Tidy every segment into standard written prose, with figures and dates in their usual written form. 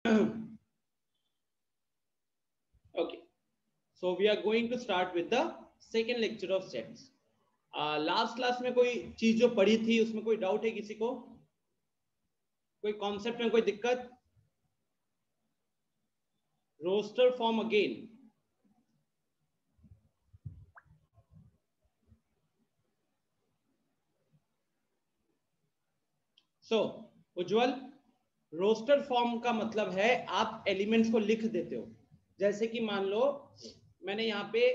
Okay, so we are going to start with the second lecture of sets. Last class में कोई चीज जो पढ़ी थी उसमें कोई डाउट है किसी को? कोई कॉन्सेप्ट में कोई दिक्कत? Roster form again. So Ujjwal, roster form का मतलब है आप एलिमेंट्स को लिख देते हो. जैसे कि मान लो मैंने यहाँ पे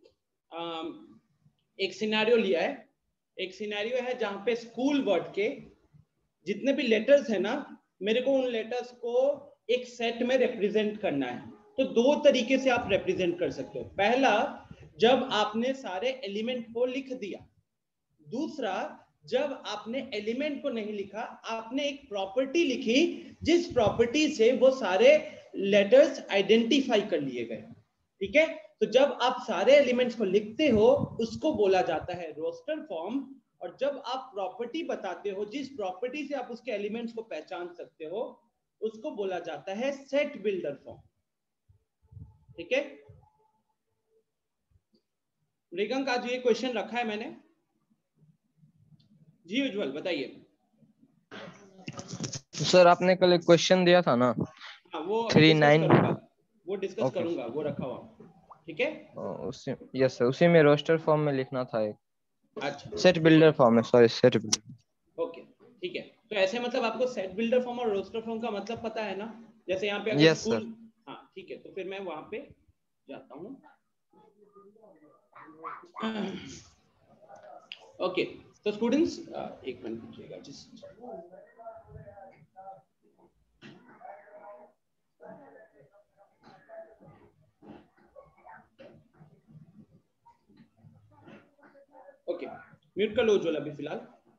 एक सिनेरियो लिया है. एक सिनेरियो है जहां पे स्कूल वर्ड के जितने भी लेटर्स है ना, मेरे को उन लेटर्स को एक सेट में रिप्रेजेंट करना है. तो दो तरीके से आप रिप्रेजेंट कर सकते हो. पहला, जब आपने सारे एलिमेंट को लिख दिया. दूसरा, जब आपने एलिमेंट को नहीं लिखा, आपने एक प्रॉपर्टी लिखी जिस प्रॉपर्टी से वो सारे लेटर्स आइडेंटिफाई कर लिए गए. ठीक है, तो जब आप सारे एलिमेंट्स को लिखते हो उसको बोला जाता है रोस्टर फॉर्म. और जब आप प्रॉपर्टी बताते हो, जिस प्रॉपर्टी से आप उसके एलिमेंट्स को पहचान सकते हो, उसको बोला जाता है सेट बिल्डर फॉर्म. ठीक है, मृगंक आज ये क्वेश्चन रखा है मैंने. जी उज्जवल बताइए. सर आपने कल एक क्वेश्चन दिया था ना. हाँ, वो अभी डिस्कस करूंगा. वो डिस्कस Okay. करूंगा, वो रखा हुआ. ठीक है, उसी यस सर, उसी में रोस्टर फॉर्म में लिखना था एक. अच्छा सेट बिल्डर फॉर्म है, सॉरी सेट बिल्डर. ओके ठीक है. तो ऐसे मतलब आपको सेट बिल्डर फॉर्म और रोस्टर फॉर्म का मतलब पता है ना. जैसे यहाँ पे अगर यस स्कूल, सर. हाँ ठीक है, तो फिर मैं वहां पे जाता हूँ. ओके, तो स्टूडेंट्स एक मिनट दीजिएगा जस्ट. ओके, म्यूट कर लो उज्जवल अभी फिलहाल.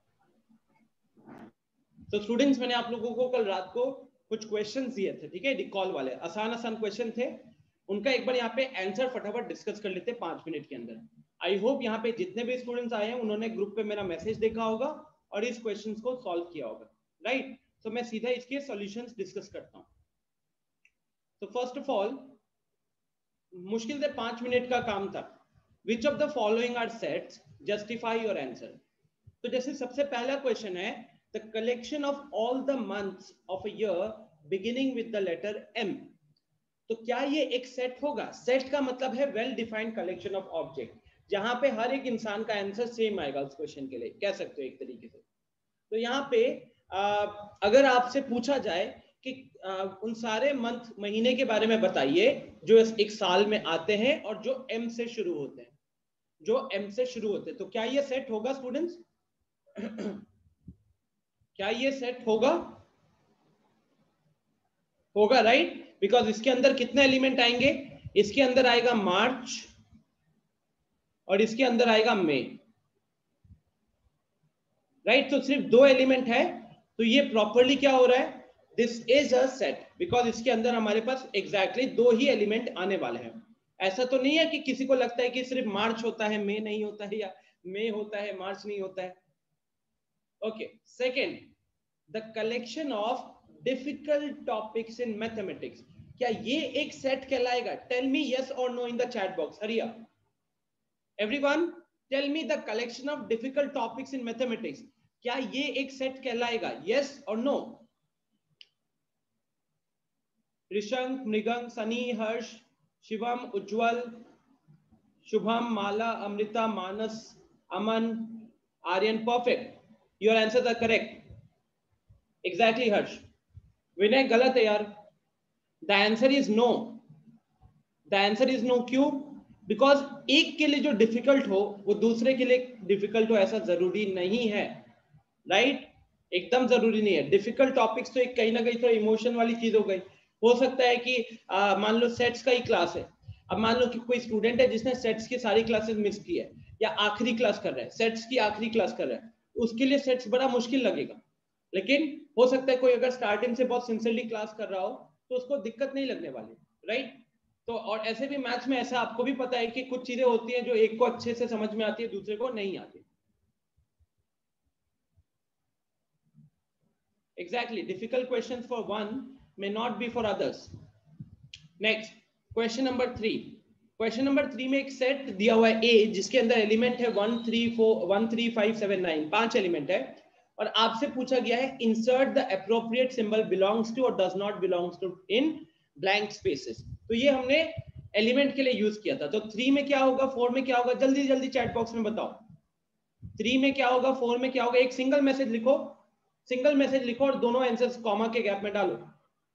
तो स्टूडेंट्स, मैंने आप लोगों को कल रात को कुछ क्वेश्चंस दिए थे. ठीक है, रिकॉल वाले आसान आसान क्वेश्चन थे. उनका एक बार यहाँ पे आंसर फटाफट डिस्कस कर लेते 5 मिनट के अंदर. आई होप यहाँ पे जितने भी स्टूडेंट्स आए हैं उन्होंने ग्रुप पे मेरा मैसेज देखा होगा और इस क्वेश्चंस को सॉल्व किया होगा. राइट, तो मैं सीधा इसके सॉल्यूशंस डिस्कस करता हूँ. तो फर्स्ट ऑफ ऑल, मुश्किल से 5 मिनट का काम था. Which of the following are sets, justify your answer. तो जैसे सबसे पहला क्वेश्चन है, the collection of all the months of a year beginning with the letter M. तो क्या ये एक सेट होगा? सेट का मतलब है well defined collection of object, जहां पे हर एक इंसान का आंसर सेम आएगा उस क्वेश्चन के लिए, कह सकते हो एक तरीके से. तो यहाँ पे अगर आपसे पूछा जाए कि उन सारे मंथ, महीने के बारे में बताइए जो एक साल में आते हैं और जो M से शुरू होते हैं, जो M से शुरू होते हैं, तो क्या ये सेट होगा स्टूडेंट्स? क्या ये सेट होगा? होगा, राइट. बिकॉज इसके अंदर कितने एलिमेंट आएंगे? इसके अंदर आएगा मार्च और इसके अंदर आएगा मई. राइट, तो सिर्फ दो एलिमेंट है. तो ये प्रॉपरली क्या हो रहा है? This is a set, because इसके अंदर हमारे पास एग्जैक्टली दो ही एलिमेंट आने वाले हैं. ऐसा तो नहीं है कि किसी को लगता है कि सिर्फ मार्च होता है मई नहीं होता है, या मई होता है मार्च नहीं होता है. Okay, second, the collection of difficult topics in mathematics. क्या ये एक सेट कहलाएगा? टेल मी यस और no in the chat box. Hurry up everyone, tell me the collection of difficult topics in mathematics. क्या ये एक सेट कहलाएगा? Yes और no. Rishank, Mrigank, Sunny, Harsh, Shivam, Ujjwal, Shubham, Mala, Amrita, Manas, Aman, Aryan. Perfect, your answers are correct. Exactly Harsh. Vinay गलत है यार. The answer is no. The answer is no. क्यों? Because एक के लिए जो डिफिकल्ट हो वो दूसरे के लिए डिफिकल्ट हो ऐसा जरूरी नहीं है. राइट, एकदम जरूरी नहीं है. डिफिकल्ट टॉपिक्स तो एक कहीं ना कहीं तो इमोशन वाली चीज हो गई. हो सकता है कि मान लो सेट्स का ही क्लास है. अब मान लो कि कोई स्टूडेंट है जिसने सेट्स की सारी क्लासेस मिस की है, या आखिरी क्लास कर रहा है, सेट्स की आखिरी क्लास कर रहा है, उसके लिए सेट्स बड़ा मुश्किल लगेगा. लेकिन हो सकता है कोई अगर स्टार्टिंग से बहुत सिंसियरली क्लास कर रहा हो तो उसको दिक्कत नहीं लगने वाली. राइट, तो और ऐसे भी मैथ्स में ऐसा आपको भी पता है कि कुछ चीजें होती हैं जो एक को अच्छे से समझ में आती है, दूसरे को नहीं आती. Exactly, difficult questions for one may not be for others. Next, question number 3. Question number 3 में एक सेट दिया हुआ है A, जिसके अंदर एलिमेंट है 1 3 4 1 3 5 7 9, 5 एलिमेंट है, और आपसे पूछा गया है insert the appropriate symbol belongs to और does not belongs to in blank spaces. तो ये हमने एलिमेंट के लिए यूज किया था। तो 3 में क्या होगा, 4 में क्या होगा, जल्दी जल्दी चैट बॉक्स में बताओ। 3 में क्या होगा, 4 में क्या होगा, एक सिंगल मैसेज लिखो, सिंगल मैसेज लिखो और दोनों आंसर्स कॉमा के गैप में डालो।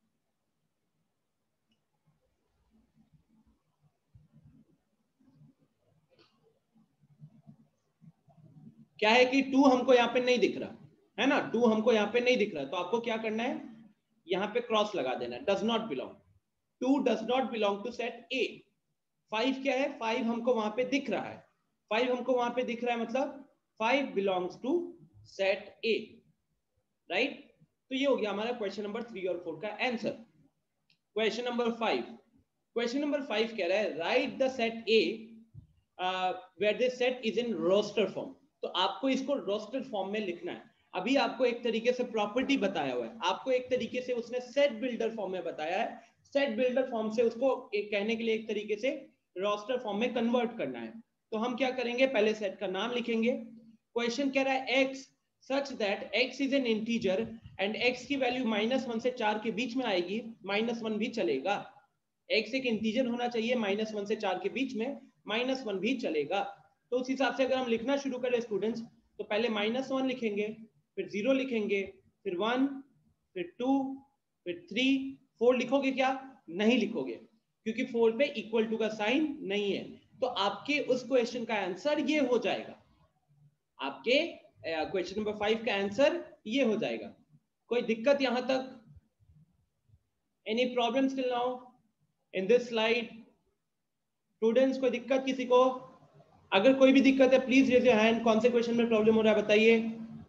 क्या है कि 2 हमको यहाँ पे नहीं दिख रहा है ना, 2 हमको यहाँ पे नहीं दिख रहा, तो आपको क्या करना है, यहाँ पे क्रॉस लगा देना है, does not belong, 2 does not belong to set A. 5 क्या है, 5 हमको वहां पे दिख रहा है, 5 हमको वहां पे दिख रहा है, मतलब 5 belongs to set A, right. तो ये हो गया हमारा क्वेश्चन नंबर 3 और 4 का answer. Question number 5, question number 5 कह रहा है write the set A where this set is in roster form. तो आपको इसको रोस्टर फॉर्म में लिखना है। अभी आपको एक तरीके से प्रॉपर्टी बताया हुआ है, आपको एक तरीके से उसने सेट बिल्डर फॉर्म में बताया है, सेट बिल्डर फॉर्म से उसको एक कहने के लिए एक तरीके से रोस्टर फॉर्म में कन्वर्ट करना है। तो हम क्या करेंगे, पहले सेट का नाम लिखेंगे। क्वेश्चन कह रहा है x such that x is an integer and x की वैल्यू -1 से 4 के बीच में आएगी, -1 भी चलेगा। x एक इंटीजर होना चाहिए, -1 से 4 के बीच में, -1 भी चलेगा। तो उस हिसाब से अगर हम लिखना शुरू करें स्टूडेंट्स, तो पहले -1 लिखेंगे, फिर 0 लिखेंगे, फिर 1, फिर 2, फिर 3, 4 लिखोगे क्या? नहीं लिखोगे, क्योंकि 4 पे इक्वल टू का साइन नहीं है। तो आपके उस क्वेश्चन का आंसर ये हो जाएगा, आपके क्वेश्चन नंबर 5 का आंसर ये हो जाएगा। कोई दिक्कत यहां तक? Any problems till now in this slide? Students कोई दिक्कत किसी को? अगर कोई भी दिक्कत है प्लीज रेज योर हैंड। कौन से क्वेश्चन में प्रॉब्लम हो रहा है बताइए।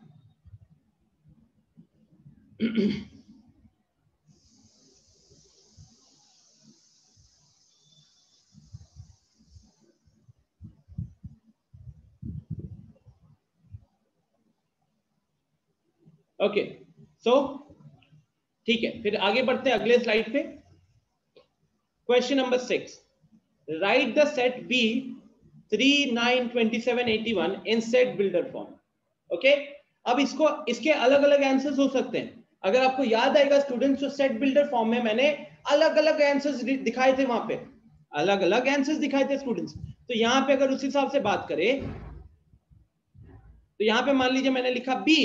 ओके सो ठीक है, फिर आगे बढ़ते हैं अगले स्लाइड पे। Question number 6, write the set B 3 9 27 81 in set builder form. Okay, अब इसको इसके अलग अलग आंसर्स हो सकते हैं। अगर आपको याद आएगा स्टूडेंट्स, तो सेट बिल्डर फॉर्म में मैंने अलग अलग आंसर्स दिखाए थे, वहां पे अलग अलग आंसर्स दिखाए थे स्टूडेंट्स। तो यहाँ पे अगर उस हिसाब से बात करें, तो यहाँ पे मान लीजिए मैंने लिखा बी।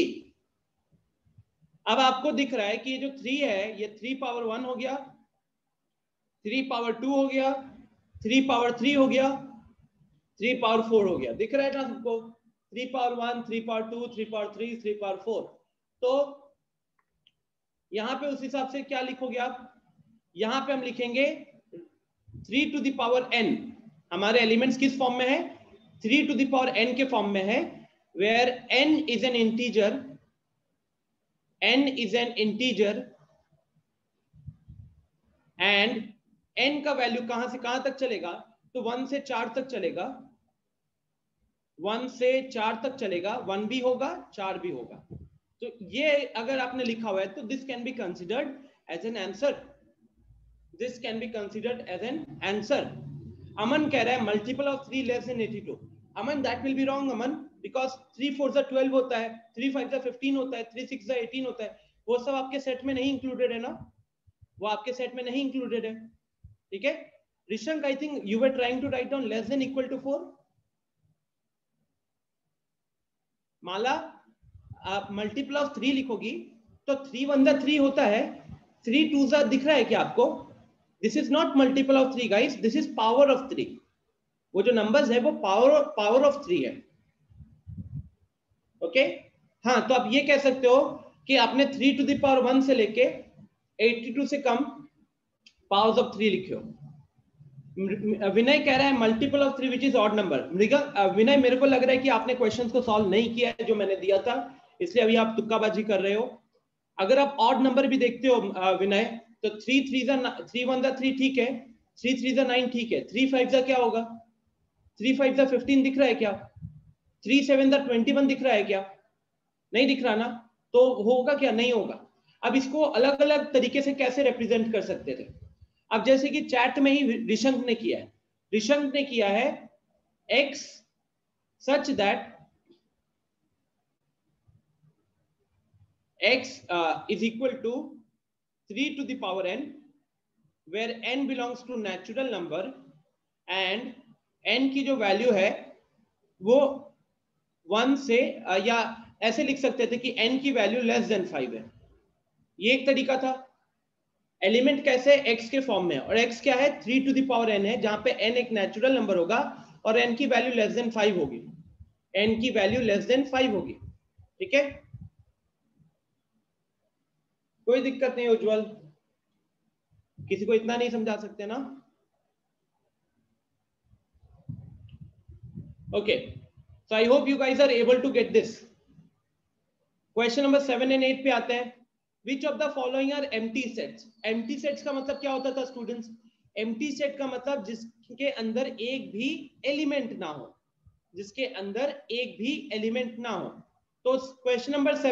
अब आपको दिख रहा है कि ये जो 3 है, ये 3 पावर 1 हो गया, 3 पावर 2 हो गया, 3 पावर 3 हो गया, 3 पावर 4 हो गया। दिख रहा है ना सबको? 3 पावर 1, 3 पावर 2, 3 पावर 3, 3 पावर 4। तो यहां पे उस हिसाब से क्या लिखोगे आप? यहां पे हम लिखेंगे 3 टू द पावर n। हमारे एलिमेंट्स किस फॉर्म में है? 3 टू द पावर n के फॉर्म में है, where n is an integer, n is an integer and n का वैल्यू कहां से कहां तक चलेगा? तो 1 से 4 तक चलेगा, 1 से 4 तक चलेगा, 1 भी होगा 4 भी होगा। तो ये अगर आपने लिखा हुआ है तो this can be considered as an answer, this can be considered as an answer. Aman कह रहा है multiple of 3 less than 82। Aman that will be wrong Aman, because 3 4 12 होता है, 3 5 15 होता है, 3 6 18 होता है। वो सब आपके सेट में नहीं इंक्लूडेड है ना, वो आपके सेट में नहीं इंक्लूडेड है, ठीक है। Rishank, I think you were trying to write down less than equal to 4। Mala, आप मल्टीपल ऑफ 3 लिखोगी तो 3 1 जा 3 होता है, 3 2 जा दिख रहा है क्या आपको? This is not multiple of 3 guys, this is power of 3। वो जो नंबर्स है वो पावर ऑफ 3 है, ओके। हाँ, तो आप ये कह सकते हो कि आपने 3 टू द पावर 1 से लेके 82 से कम पावर्स ऑफ 3 लिखे हो। विनय कह रहा है multiple of 3 which is odd number. Vinay, मेरे को लग रहा है कि आपने क्वेश्चंस को सॉल्व नहीं किया है जो मैंने दिया था, इसलिए अभी आप तुक्काबाजी कर रहे हो। अगर आप ऑड नंबर भी देखते हो विनय, तो 3 1 जा 3 ठीक है, 3 3 जा 9 ठीक है, 3 5 जा क्या होगा? 3 5 जा 15 दिख रहा है क्या? 3 7 जा 21 दिख रहा है क्या? नहीं दिख रहा ना, तो होगा क्या? नहीं होगा। अब इसको अलग अलग तरीके से कैसे रिप्रेजेंट कर सकते थे? अब जैसे कि चैट में ही ऋषंक ने किया है, ऋषंक ने किया है x such that x is equal to 3 to the power n where n belongs to natural number and n की जो वैल्यू है वो 1 से या ऐसे लिख सकते थे कि n की वैल्यू लेस देन 5 है। ये एक तरीका था। एलिमेंट कैसे? x के फॉर्म में, और x क्या है? 3 टू द पावर n है, जहां पे n एक नेचुरल नंबर होगा और n की वैल्यू लेस देन 5 होगी, n की वैल्यू लेस देन 5 होगी। ठीक है, कोई दिक्कत नहीं उज्जवल, किसी को इतना नहीं समझा सकते ना? Okay, so I hope you guys are able to get this. Question number 7 and 8 पे आते हैं। Which of the following are empty sets? Empty sets का मतलब क्या होता था स्टूडेंट्स? empty set का मतलब जिसके अंदर एक भी एलिमेंट ना हो, जिसके अंदर एक भी एलिमेंट ना हो। तो क्वेश्चन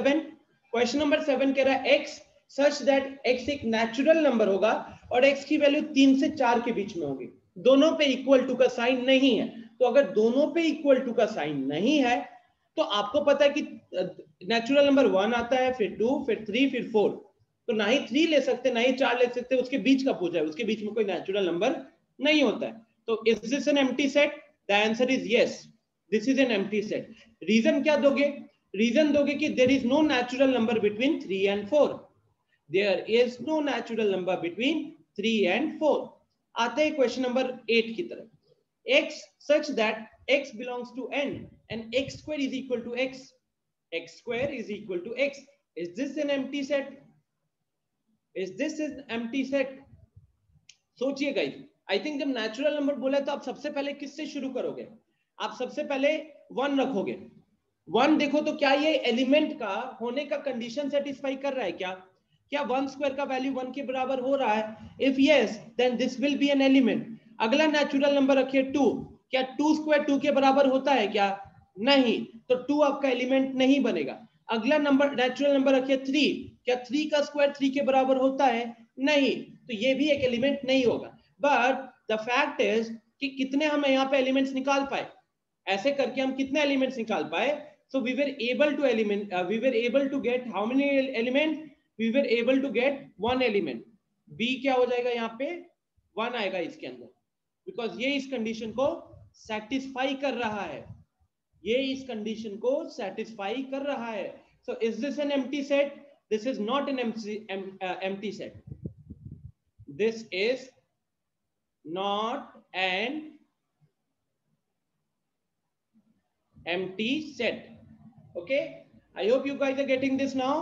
नंबर 7 कह रहा है x such that x एक नेचुरल नंबर होगा और x की वैल्यू 3 से 4 के बीच में होगी। दोनों पे इक्वल टू का साइन नहीं है। तो अगर दोनों पे इक्वल टू का साइन नहीं है तो आपको पता है कि नेचुरल नंबर 1 आता है, फिर 2, फिर 3, फिर 4। तो ना ही 3 ले सकते, ना ही 4 ले सकते, उसके बीच का पूछा है, उसके बीच में कोई नेचुरल नंबर नहीं होता है। तो is this an empty set? The answer is yes, this is an empty set. Reason क्या दोगे? रीजन दोगे कि there is no natural number between 3 and 4। There is no natural number between 3 and 4। आते हैं क्वेश्चन नंबर 8 की तरफ। x such that x belongs to n and x square is equal to x, x square is equal to x. Is this an empty set? Is this an empty set? सोचिए guys, I think जब natural number बोला तो आप सबसे पहले किससे शुरू करोगे? आप सबसे पहले 1 रखोगे। 1 देखो तो क्या ये एलिमेंट का होने का कंडीशन सेटिस्फाई कर रहा है क्या? क्या 1 स्क्वायर का वैल्यू 1 के बराबर हो रहा है? If yes then this will be an element. अगला नेचुरल नंबर रखिए 2। क्या 2 स्क्वायर 2 के बराबर होता है क्या? नहीं, तो 2 आपका एलिमेंट नहीं बनेगा। अगला नंबर नेचुरल नंबर रखिए 3। क्या 3 का स्क्वायर 3 के बराबर होता है? नहीं, तो ये भी एक एलिमेंट नहीं होगा। बट द फैक्ट इज कि कितने हम यहाँ पे एलिमेंट्स निकाल पाए, ऐसे करके हम कितने एलिमेंट्स निकाल पाए? So we were able to get how many element? We were able to get 1 element. B क्या हो जाएगा यहाँ पे? 1 आएगा इसके अंदर, बिकॉज ये इस कंडीशन को सेटिस्फाई कर रहा है, ये इस कंडीशन को सेटिस्फाई कर रहा है। So is this an empty set? This is not an empty set. This is not an empty set. Okay, I hope you guys are getting this now.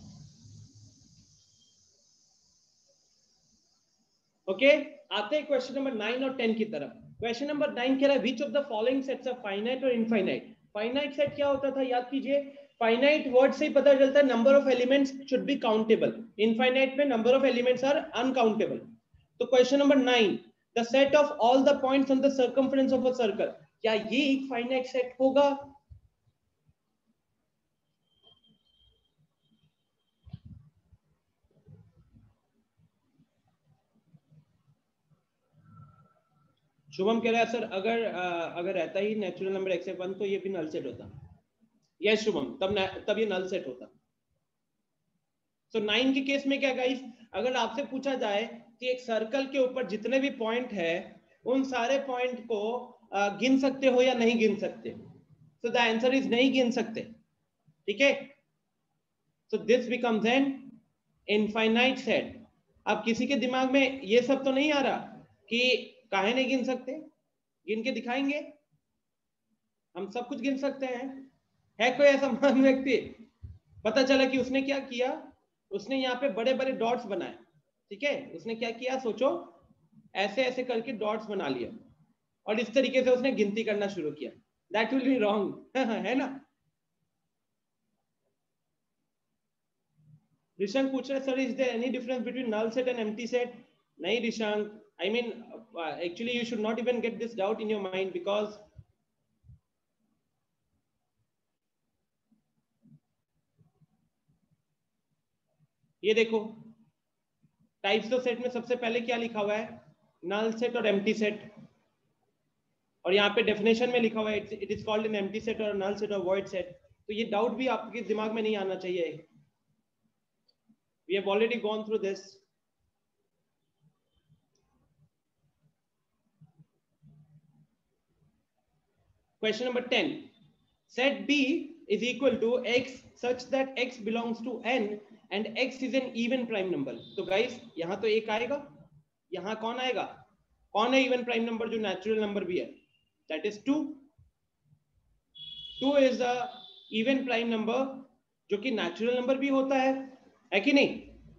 Okay, आते हैं क्वेश्चन नंबर 9 और 10 की तरफ। Question number 9 कह रहा है which of the following sets are finite और infinite? Finite set क्या होता था? याद कीजिए, फाइनाइट वर्ड से ही पता चलता है number of elements should be countable. Infinite में number of elements are uncountable. तो question number 9, the set of all the points on the circumference of a circle, क्या ये एक फाइनाइट सेट होगा? शुभम कह रहा है सर अगर रहता ही नेचुरल नंबर x1 तो ये भी नल सेट होता। यस शुभम, तब ये नल सेट होता। सो 9 के केस में क्या गाइस, अगर आपसे पूछा जाए कि एक सर्कल के ऊपर जितने भी पॉइंट है उन सारे पॉइंट को गिन सकते हो या नहीं गिन सकते? सो द आंसर इज नहीं गिन सकते। ठीक है, so this becomes an infinite set. अब किसी के दिमाग में ये सब तो नहीं आ रहा कि काहे नहीं गिन सकते? गिन के दिखाएंगे, हम सब कुछ गिन सकते हैं। है कोई ऐसा महान व्यक्ति? पता चला कि उसने क्या किया, उसने यहाँ पे बड़े बड़े डॉट्स बनाए। ठीक है, उसने क्या किया सोचो, ऐसे ऐसे करके डॉट्स बना लिया और इस तरीके से उसने गिनती करना शुरू किया। दैट विल बी रॉन्ग है ना? ऋषंक पूछ रहे sir is there any difference between null set and empty set? नहीं Rishank, I mean, actually you should not even get this doubt in your mind because ये देखो टाइप्स ऑफ सेट में सबसे पहले क्या लिखा हुआ है, नल सेट और एम्प्टी सेट, और यहाँ पे डेफिनेशन में लिखा हुआ है it is called an empty set और नल सेट और वॉइड सेट। तो ये डाउट भी आपके दिमाग में नहीं आना चाहिए, we have already gone through this. Question number 10, set B is equal to x such that x belongs to n and x is an even prime number। तो गाइस यहाँ तो एक आएगा, यहाँ कौन आएगा, कौन है इवन प्राइम नंबर जो नेचुरल नंबर भी है, that is 2। 2 is the even prime number जो कि नेचुरल नंबर भी होता है कि नहीं?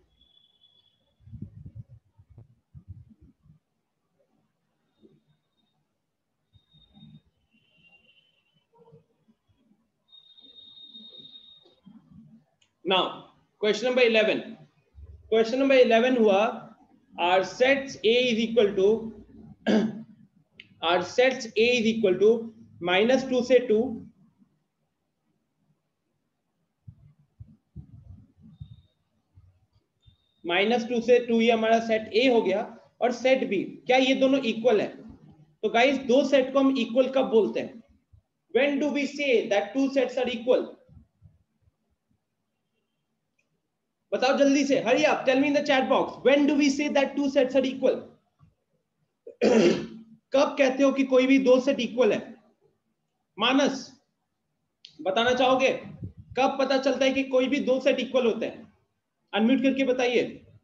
Now question number 11, question number 11 हुआ our sets A is equal to our sets A is equal to -2 से 2, -2 से 2 ये हमारा सेट A हो गया, और सेट B, क्या ये दोनों इक्वल है? तो गाइस दो सेट को हम इक्वल कब बोलते हैं? When do we say that two sets are equal? बताओ जल्दी से, hurry up, tell me in the chat box, when do we say that two sets are equal? कब कहते हो कि कोई भी दो सेट इक्वल है? मानस बताना चाहोगे कब पता चलता है कि कोई भी दो सेट इक्वल होते हैं? अनम्यूट करके बताइए।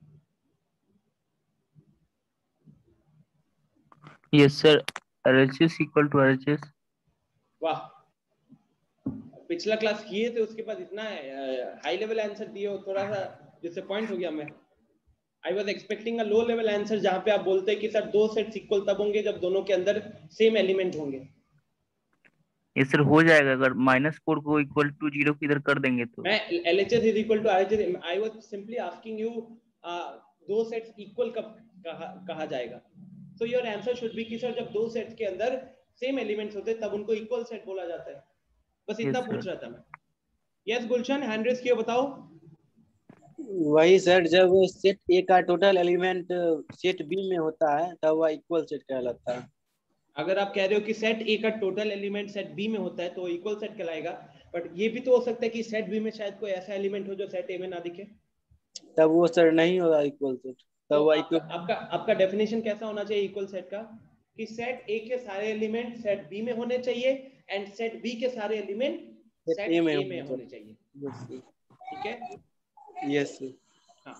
Yes sir, RHS equal to RHS। वाह, पिछला क्लास किए थे उसके बाद इतना हाई लेवल आंसर दिए हो, थोड़ा सा डिसअपॉइंट हो गया मैं। I was expecting a low level answer जहां पे आप बोलते हैं कि सर दो सेट्स इक्वल तब होंगे जब दोनों के अंदर सेम एलिमेंट होंगे। ये सर हो जाएगा अगर -4 को इक्वल टू 0 की इधर कर देंगे तो। मैं LHS is equal to RHS, I was simply asking you दो सेट्स इक्वल कब कहा जाएगा? So your answer should be कि सर जब दो सेट्स के अंदर सेम एलिमेंट्स होते हैं तब उनको इक्वल सेट बोला जाता है। बस इतना पूछ रहा था मैं। यस गुलशन, हैंड रेज किया, बताओ। वही सर, जब सेट ए का टोटल एलिमेंट सेट बी में होता है तब वह इक्वल सेट कहलाता है। अगर आप कह रहे हो कि सेट ए का टोटल एलिमेंट सेट बी में होता है तो इक्वल सेट कहलाएगा, बट ये भी तो हो सकता है कि सेट बी में शायद कोई ऐसा एलिमेंट हो जो सेट ए में ना दिखे, तब वो सर नहीं होगा इक्वल सेट। तब तो वो आपका डेफिनेशन कैसा होना चाहिए इक्वल सेट का? कि सेट ए के सारे एलिमेंट सेट बी में होने चाहिए एंड सेट बी के सारे एलिमेंट सेट ए में होने चाहिए। ठीक है? यस। हाँ,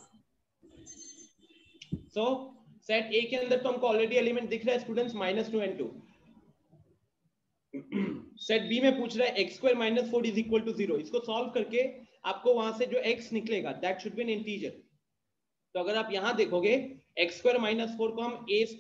सो सेट ए के अंदर तो हमको ऑलरेडी एलिमेंट दिख रहा है स्टूडेंट्स, -2 and 2। सेट बी में पूछ रहा है x² - 4 इज इक्वल टू 0। इसको सॉल्व करके आपको वहां से जो x निकलेगा that should be an integer. तो अगर आप यहां देखोगे x² - 4 को हम a²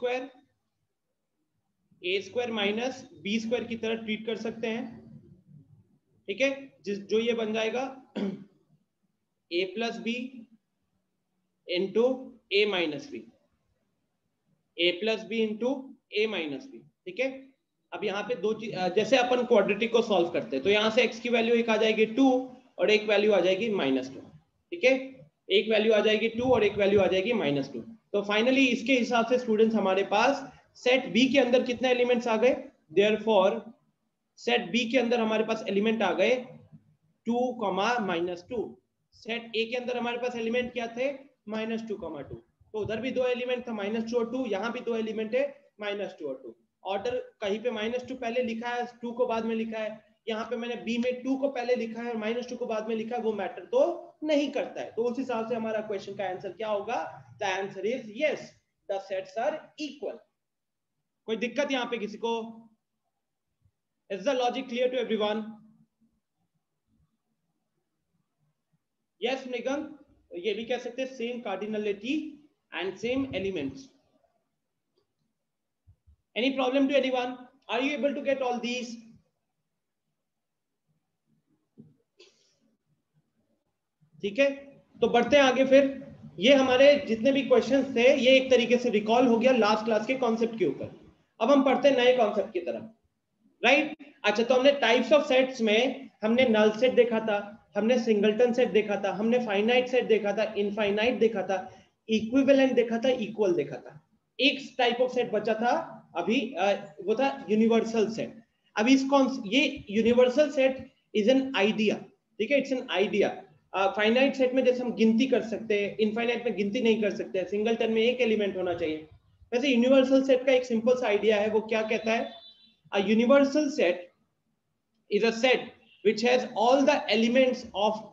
- b² की तरह ट्रीट कर सकते हैं। ठीक है? जो ये बन जाएगा a + b into a - b, a + b into a - b। ठीक है? अब यहाँ पे दो चीज, जैसे अपन क्वाड्रेटिक को सॉल्व करते हैं तो यहाँ से x की वैल्यू एक आ जाएगी 2 और एक वैल्यू आ जाएगी -2। ठीक है? एक वैल्यू आ जाएगी 2 और एक वैल्यू आ जाएगी -2। तो फाइनली इसके हिसाब से स्टूडेंट्स हमारे पास सेट बी के अंदर कितने एलिमेंट्स आ गए? देयरफॉर सेट बी के अंदर हमारे पास एलिमेंट आ गए 2, -2। सेट ए के अंदर हमारे पास एलिमेंट क्या थे? -2, -2। तो उधर भी दो एलिमेंट था -2 और 2, यहाँ भी दो एलिमेंट है -2 और 2। ऑर्डर कहीं पे -2 पहले लिखा है, 2 को बाद में लिखा है, यहाँ पे मैंने बी में 2 को पहले लिखा है और -2 को बाद में लिखा है, वो मैटर तो नहीं करता है। तो उस हिसाब से हमारा क्वेश्चन का आंसर क्या होगा? The answer is yes, the sets are equal. कोई दिक्कत यहाँ पे किसी को? Is the logic clear to everyone? Yes Nigam, ये भी कह सकते हैं same cardinality and same elements. Any problem to anyone? Are you able to get all these? ठीक है, तो बढ़ते हैं आगे। फिर ये हमारे जितने भी क्वेश्चंस थे ये एक तरीके से रिकॉल हो गया लास्ट क्लास के कॉन्सेप्ट के ऊपर। अब हम पढ़ते हैं नए कॉन्सेप्ट की तरफ, राइट? अच्छा, तो हमने टाइप्स ऑफ सेट्स में हमने नल सेट देखा था, हमने सिंगलटन सेट देखा था, हमने फाइनाइट सेट देखा था, इनफाइनाइट देखा था, इक्विवेलेंट देखा था, इक्वल देखा था। एक टाइप ऑफ सेट बचा था अभी, वो था यूनिवर्सल सेट। अभी ये universal set is an idea, ठीक है, it's an idea. Finite set में जैसे हम गिनती कर सकते हैं, इनफाइनाइट में गिनती नहीं कर सकते, सिंगलटन में एक एलिमेंट होना चाहिए। वैसे यूनिवर्सल सेट का एक सिंपल सा आइडिया है, वो क्या कहता है, a universal set is a set which has all the elements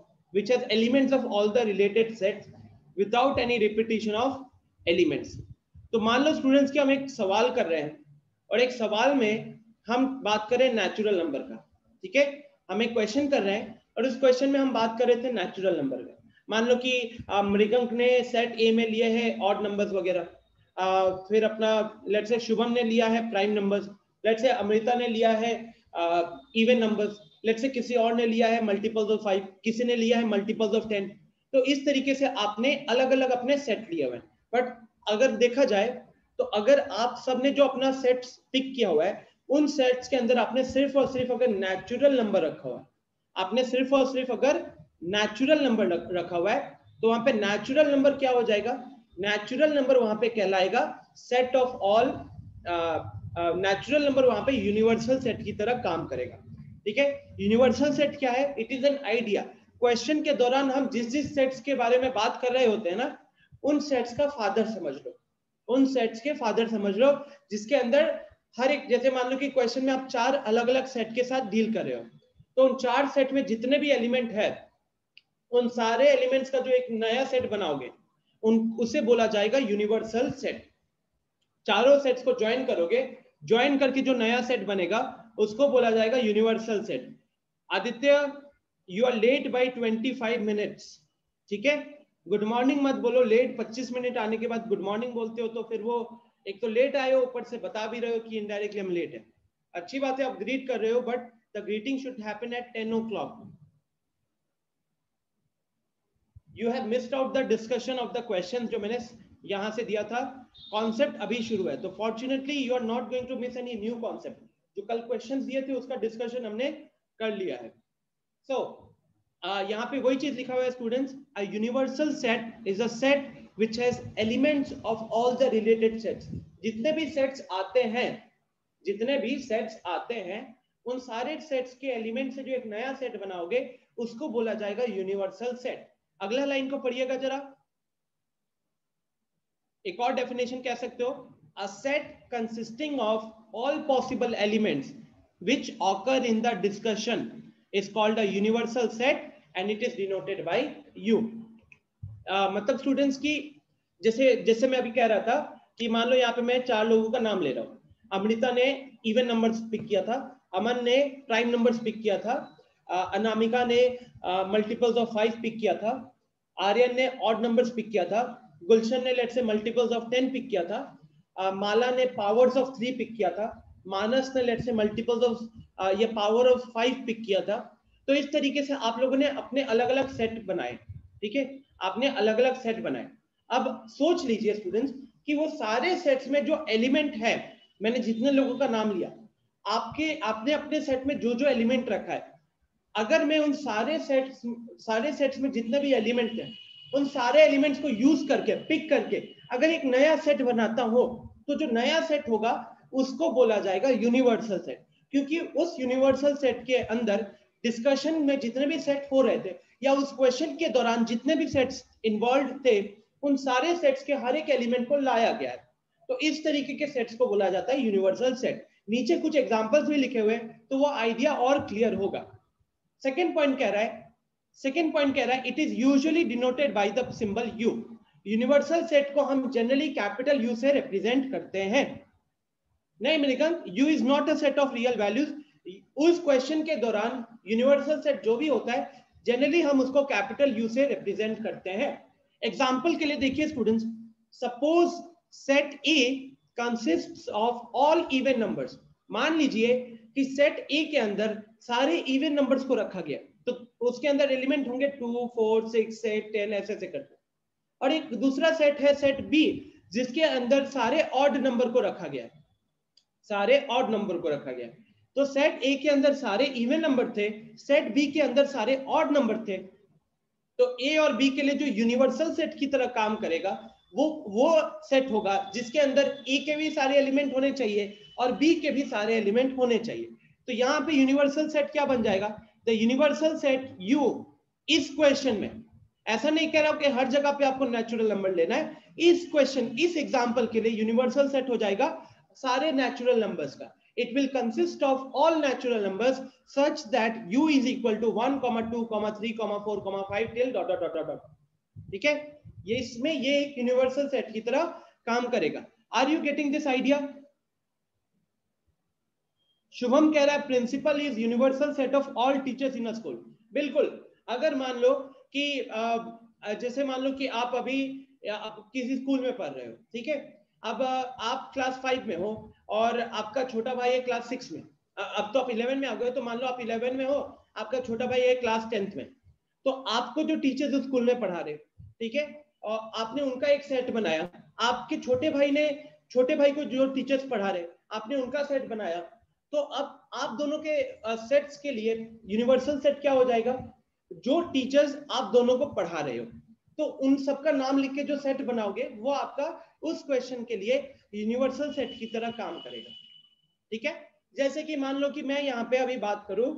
of all the related sets without any repetition of elements। तो मान लो स्टूडेंट्स कि हम एक सवाल कर रहे हैं और एक सवाल में हम बात करें नेचुरल नंबर का, ठीक है, हम एक क्वेश्चन कर रहे हैं और उस क्वेश्चन में हम बात कर रहे थे नेचुरल नंबर का। मान लो कि मृगंक ने सेट ए में लिए है ऑड नंबर्स वगैरह, फिर अपना लेट से शुभम ने लिया है प्राइम नंबर्स, लेट से अमृता ने लिया है इवन नंबर्स, लेट से किसी और ने लिया है मल्टीपल्स ऑफ 5, किसी ने लिया है मल्टीपल्स ऑफ 10। तो इस तरीके से आपने अलग अलग अपने सेट लिए हुए हैं। बट अगर देखा जाए तो अगर आप सबने जो अपना सेट पिक किया हुआ है, उन सेट्स के अंदर आपने सिर्फ और सिर्फ अगर नेचुरल नंबर रखा हुआ है, आपने सिर्फ और सिर्फ अगर नेचुरल नंबर रखा हुआ है, तो वहां पे नेचुरल नंबर क्या हो जाएगा, नेचुरल नंबर वहां पे कहलाएगा set of all, natural number वहां पे यूनिवर्सल सेट की तरह काम करेगा, ठीक है। यूनिवर्सल सेट क्या है, it is an idea. Question के दौरान हम जिस जिस सेट्स के बारे में बात कर रहे होते हैं ना, उन सेट्स का फादर समझ लो, उन सेट्स के फादर समझ लो, जिसके अंदर हर एक, जैसे मान लो कि क्वेश्चन में आप 4 अलग अलग सेट के साथ डील कर रहे हो, तो उन 4 सेट में जितने भी एलिमेंट है, उन सारे एलिमेंट्स का जो एक नया सेट बनाओगे, उसे बोला जाएगा यूनिवर्सल सेट। चारों सेट्स को ज्वाइन करोगे, ज्वाइन करके जो नया सेट बनेगा उसको बोला जाएगा universal set. Aditya, you are late by 25 minutes, ठीक है। गुड मॉर्निंग मत बोलो, लेट 25 मिनट आने के बाद गुड मॉर्निंग बोलते हो तो फिर वो एक तो लेट आए हो, ऊपर से बता भी रहे हो कि इनडायरेक्टली हम लेट है। अच्छी बात है आप ग्रीट कर रहे हो, but the greeting should happen at 10 o'clock। You have missed out the discussion of the question जो मैंने यहां से दिया था, कॉन्सेप्ट अभी शुरू है, तो fortunately you are not going to miss any new concept. जो कल क्वेश्चंस दिए थे उसका डिस्कशन हमने कर लिया है। सो यहाँ पे वही चीज लिखा हुआ है students, a universal set is a set which has elements of all the related sets. जितने भी सेट्स आते हैं, जितने भी सेट्स आते हैं, उन सारे सेट्स के एलिमेंट से जो एक नया सेट बनाओगे उसको बोला जाएगा यूनिवर्सल सेट। अगला लाइन को पढ़िएगा जरा, एक और डेफिनेशन कह सकते हो, a set consisting of all possible elements which occur in the discussion is called a universal set and it is denoted by U। मतलब स्टूडेंट्स की जैसे मैं अभी कह रहा था कि मान लो यहाँ पे मैं 4 लोगों का नाम ले रहा हूँ, अमृता ने इवन नंबर्स पिक किया था, अमन ने प्राइम नंबर्स पिक किया था, अनामिका ने मल्टीपल्स ऑफ 5 पिक किया था, आर्यन ने ऑड नंबर्स पिक किया था, गुलशन ने लेट्स से मल्टीपल्स ऑफ 10 पिक किया था, माला ने पावर्स ऑफ 3 पिक किया था, मानस ने लेट्स से मल्टीपल्स ऑफ ये पावर ऑफ 5 पिक किया था। तो इस तरीके से आप लोगों ने अपने अलग अलग सेट बनाए, ठीक है, आपने अलग अलग सेट बनाए। अब सोच लीजिए स्टूडेंट्स कि वो सारे सेट्स में जो एलिमेंट है, मैंने जितने लोगों का नाम लिया, आपने अपने सेट में जो जो एलिमेंट रखा है, अगर मैं उन सारे सेट्स में जितने भी एलिमेंट हैं, उन सारे एलिमेंट्स को यूज करके, पिक करके अगर एक नया सेट बनाता हो, तो जो नया सेट होगा उसको बोला जाएगा यूनिवर्सल सेट। क्योंकि उस यूनिवर्सल सेट के अंदर डिस्कशन में जितने भी सेट हो रहे थे या उस क्वेश्चन के दौरान जितने भी सेट्स इन्वॉल्व थे, उन सारे सेट्स के हर एक एलिमेंट को लाया गया है। तो इस तरीके के सेट्स को बोला जाता है यूनिवर्सल सेट। नीचे कुछ एग्जांपल्स भी लिखे हुए हैं तो वो आइडिया और क्लियर होगा। सेकेंड पॉइंट कह रहा है it is usually denoted by the symbol U. Universal set को हम जनरली कैपिटल यू से रिप्रेजेंट करते हैं। नहीं Mrigank, U is not a set of real values. उस क्वेश्चन के दौरान यूनिवर्सल सेट जो भी होता है जनरली हम उसको कैपिटल यू से रिप्रेजेंट करते हैं। एग्जाम्पल के लिए देखिए students, suppose set A consists of all even numbers. मान लीजिए कि सेट ए के अंदर सारे इवन नंबर्स को रखा गया, तो उसके अंदर एलिमेंट होंगे 2, 4, 6, 8, 10 ऐसे करके। और एक दूसरा सेट है सेट बी, जिसके अंदर सारे ऑड नंबर को रखा गया है, सारे ऑड नंबर को रखा गया है। तो सेट ए के अंदर सारे इवन नंबर थे, सेट बी के अंदर सारे ऑड नंबर थे। तो ए और बी के लिए जो यूनिवर्सल सेट की तरह काम करेगा वो सेट होगा जिसके अंदर ए के भी सारे एलिमेंट होने चाहिए और बी के भी सारे एलिमेंट होने चाहिए। तो यहाँ पे यूनिवर्सल सेट क्या बन जाएगा? द यूनिवर्सल सेट यू इस क्वेश्चन में, ऐसा नहीं कह रहा हूं कि हर जगह पे आपको नेचुरल नंबर लेना है, इस क्वेश्चन इस एग्जांपल के लिए यूनिवर्सल सेट हो जाएगा सारे नेचुरल नंबर्स का। It will consist of all natural numbers such that u is equal to 1, 2, 3, 4, 5 till dot dot dot dot. ठीक है, ये इसमें ये एक यूनिवर्सल सेट की तरह काम करेगा। Are you getting this idea? Shubham कह रहा है principal is universal set of all teachers in a school. बिल्कुल, अगर मान लो कि जैसे मान लो कि आप अभी किसी स्कूल में पढ़ रहे हो, ठीक है, अब आप क्लास 5 में हो और आपका छोटा भाई है क्लास 6 में। अब तो आप 11 में आ गए, तो मान लो आप 11 में हो, आपका छोटा भाई है क्लास 10th में। तो आपको जो टीचर्स उस स्कूल में पढ़ा रहे, ठीक है, और आपने उनका एक सेट बनाया, आपके छोटे भाई को जो टीचर्स पढ़ा रहे आपने उनका सेट बनाया। तो अब आप दोनों के सेट्स के लिए यूनिवर्सल सेट क्या हो जाएगा? जो टीचर्स आप दोनों को पढ़ा रहे हो, तो उन सबका नाम लिख के जो सेट बनाओगे वो आपका उस क्वेश्चन के लिए यूनिवर्सल सेट की तरह काम करेगा। ठीक है, जैसे कि मान लो कि मैं यहाँ पे अभी बात करूं,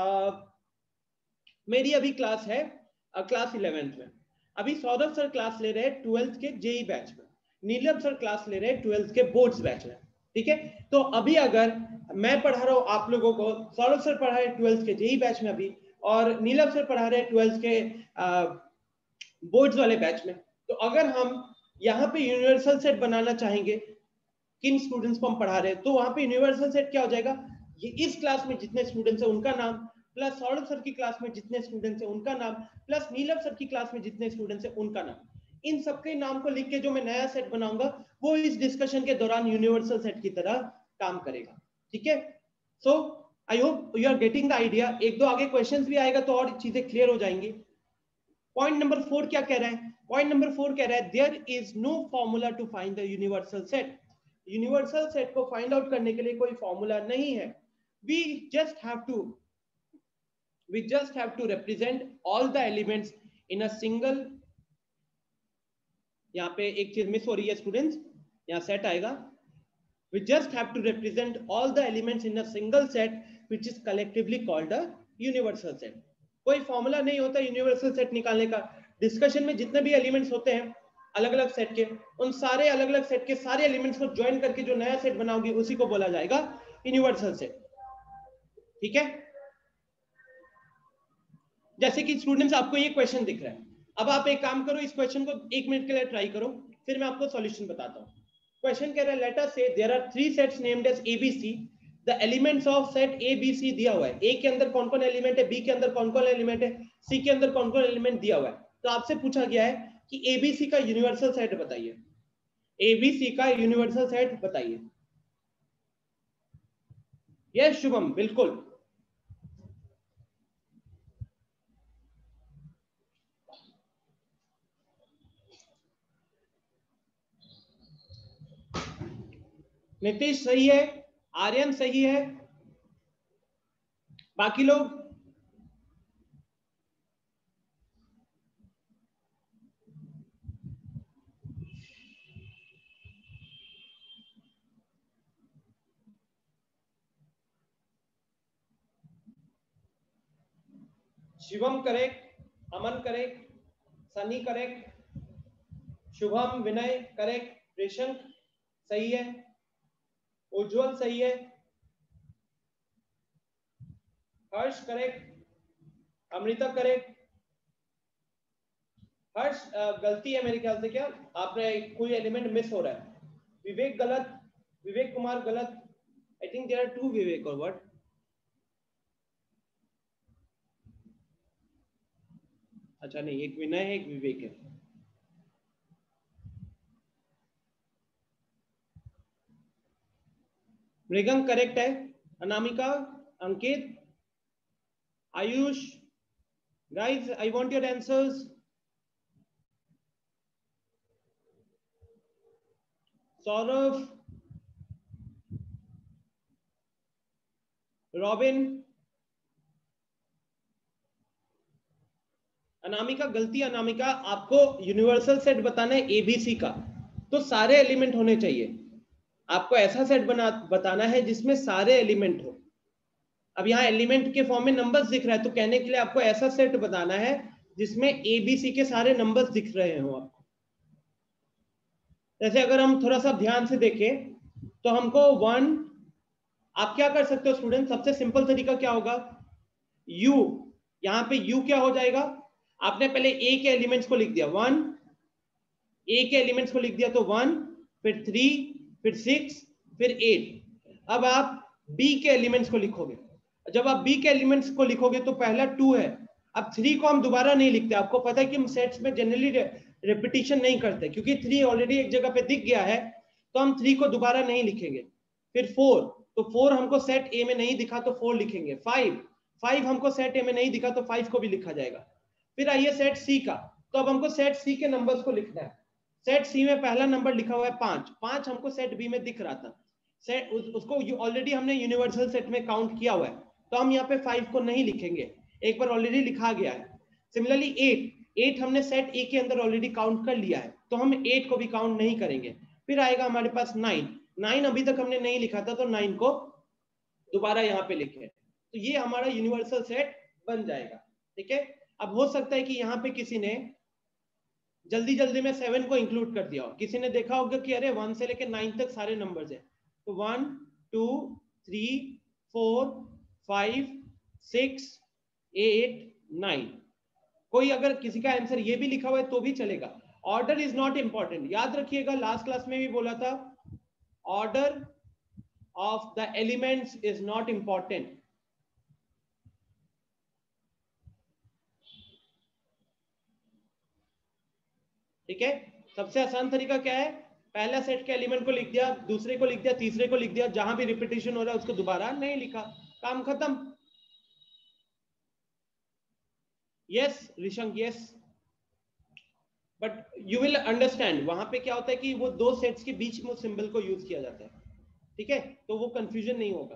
मेरी अभी क्लास है क्लास 11th में। अभी सौरभ सर क्लास ले रहे हैं 12th के जेई बैच में, नीलम सर क्लास ले रहे हैं 12th के बोर्ड्स बैच में। ठीक है, तो अभी अगर मैं पढ़ा रहा हूँ आप लोगों को, सौरभ सर पढ़ा रहे हैं 12th के जेई बैच में अभी, और नीलम सर पढ़ा रहे हैं 12th के बोर्ड्स वाले बैच में। तो अगर हम यहाँ पे यूनिवर्सल सेट बनाना चाहेंगे किन स्टूडेंट्स को हम पढ़ा रहे हैं, तो वहां पे यूनिवर्सल सेट क्या हो जाएगा? ये इस क्लास में जितने स्टूडेंट्स हैं उनका नाम, प्लस सौरभ सर की क्लास में जितने स्टूडेंट्स हैं उनका नाम, प्लस नीलम सर की क्लास में जितने स्टूडेंट्स हैं उनका नाम। इन सबके नाम को लिख के जो मैं नया सेट बनाऊंगा वो इस डिस्कशन के दौरान यूनिवर्सल सेट की तरह काम करेगा। ठीक है, so I hope you are getting the idea. एक दो आगे क्वेश्चंस भी आएगा तो और चीजें क्लियर हो जाएंगी। पॉइंट नंबर 4 क्या कह रहा है? पॉइंट नंबर 4 कह रहा है there is no formula to find the universal set. Universal set को फाइंड आउट करने के लिए कोई फॉर्मूला नहीं है। we just have to represent all the elements in a single, यहाँ पे एक चीज मिस हो रही है स्टूडेंट्स, यहाँ सेट आएगा, we just have to represent all the elements in a single set which is collectively called a universal set। कोई फॉर्मूला नहीं होता यूनिवर्सल सेट निकालने का। डिस्कशन में जितने भी एलिमेंट्स होते हैं अलग अलग सेट के, उन सारे अलग अलग सेट के सारे एलिमेंट्स को ज्वाइन करके जो नया सेट बनाओगे उसी को बोला जाएगा यूनिवर्सल सेट। ठीक है, जैसे कि स्टूडेंट्स आपको ये क्वेश्चन दिख रहा है, अब आप एक काम करो, इस क्वेश्चन को 1 मिनट के लिए ट्राई करो, फिर मैं आपको सॉल्यूशन बताता हूं। क्वेश्चन कह रहा है let us say there are 3 sets named as A B C, the elements of set A B C दिया हुआ है। ए के अंदर कौन कौन एलिमेंट है, बी के अंदर कौन कौन एलिमेंट है, सी के अंदर कौन कौन एलिमेंट दिया हुआ है। तो आपसे पूछा गया है कि एबीसी का यूनिवर्सल सेट बताइए, एबीसी का यूनिवर्सल सेट बताइए। यस शुभम, बिल्कुल। नीतीश सही है, आर्यन सही है, बाकी लोग? Shivam correct, Aman correct, Sunny correct, Shubham Vinay correct, Preshank सही है, उज्जवल सही है, हर्ष करेक्ट, अमृता करेक्ट। हर्ष गलती है मेरे ख्याल से, क्या आपने कोई एलिमेंट मिस हो रहा है। विवेक गलत, विवेक कुमार गलत, I think there are 2 Vivek और व्हाट। अच्छा नहीं, एक विनय है एक विवेक है। मृगंक करेक्ट है, Anamika, Ankit, Ayush, guys I want your answers. Saurabh, Robin, Anamika, गलती अनामिका, आपको यूनिवर्सल सेट बताना है एबीसी का, तो सारे एलिमेंट होने चाहिए। आपको ऐसा सेट बताना है जिसमें सारे एलिमेंट हो। अब यहाँ एलिमेंट के फॉर्म में नंबर्स दिख रहा है, तो कहने के लिए आपको ऐसा सेट बताना है जिसमें एबीसी के सारे नंबर्स दिख रहे हो आपको। जैसे अगर हम थोड़ा सा ध्यान से देखें तो हमको 1, आप क्या कर सकते हो स्टूडेंट, सबसे सिंपल तरीका क्या होगा, u, यहाँ पे u क्या हो जाएगा, आपने पहले a के एलिमेंट्स को लिख दिया 1, a के एलिमेंट्स को लिख दिया तो 1, फिर 3, फिर 6, फिर 8। अब आप b के एलिमेंट्स को लिखोगे, जब आप b के एलिमेंट्स को लिखोगे तो पहला 2 है। अब 3 को हम दोबारा नहीं लिखते, आपको पता है कि हम सेट्स में जनरली रिपीटिशन नहीं करते, क्योंकि 3 ऑलरेडी एक जगह पे दिख गया है, तो हम 3 को दोबारा नहीं लिखेंगे। फिर 4, तो 4 हमको सेट ए में नहीं दिखा तो 4 लिखेंगे। 5 हमको सेट ए में नहीं दिखा तो 5 को भी लिखा जाएगा। फिर आइए सेट सी का, तो अब हमको सेट सी के नंबर्स को लिखना है। सेट सी में पहला नंबर लिखा हुआ है 5 हमको सेट बी में दिख रहा था, सेट उसको ऑलरेडी हमने यूनिवर्सल सेट में काउंट किया हुआ है, तो हम यहाँ पे 5 को नहीं लिखेंगे, एक बार ऑलरेडी लिखा गया है। सिमिलरली 8 हमने सेट ए के अंदर ऑलरेडी काउंट कर लिया है, तो हम 8 को भी काउंट नहीं करेंगे। फिर आएगा हमारे पास 9 अभी तक हमने नहीं लिखा था, तो 9 को दोबारा यहाँ पे लिखे, तो ये हमारा यूनिवर्सल सेट बन जाएगा। ठीक है, अब हो सकता है कि यहाँ पे किसी ने जल्दी जल्दी में 7 को इंक्लूड कर दिया हो, किसी ने देखा होगा कि अरे 1 से लेकर 9 तक सारे नंबर्स है, तो 1 2 3 4 5 6 8 9, कोई अगर किसी का आंसर ये भी लिखा हुआ है तो भी चलेगा। ऑर्डर इज नॉट इंपॉर्टेंट, याद रखिएगा, लास्ट क्लास में भी बोला था, order of the elements is not important. ठीक है, सबसे आसान तरीका क्या है, पहला सेट के एलिमेंट को लिख दिया, दूसरे को लिख दिया, तीसरे को लिख दिया, जहां भी रिपीटिशन हो रहा है उसको दोबारा नहीं लिखा, काम खत्म। Yes Rishank, yes, but you will understand वहां पे क्या होता है कि वो दो सेट्स के बीच में सिंबल को यूज किया जाता है, ठीक है, तो वो कंफ्यूजन नहीं होगा।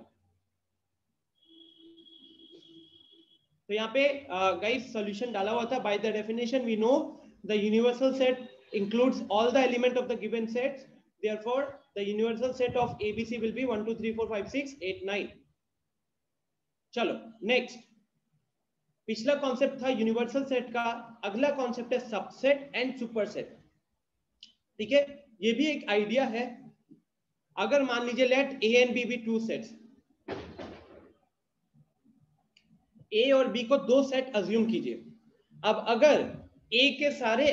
तो यहाँ पे गाइस सॉल्यूशन डाला हुआ था, by the definition we know the universal set includes all the element of the given sets, therefore the universal set of abc will be 1 2 3 4 5 6 8 9। चलो नेक्स्ट, पिछला कॉन्सेप्ट था यूनिवर्सल सेट का, अगला कॉन्सेप्ट है subset and superset. ठीक है, ये भी एक आइडिया है। अगर मान लीजिए let A and B be two sets, A और बी को दो सेट अज्यूम कीजिए। अब अगर ए के सारे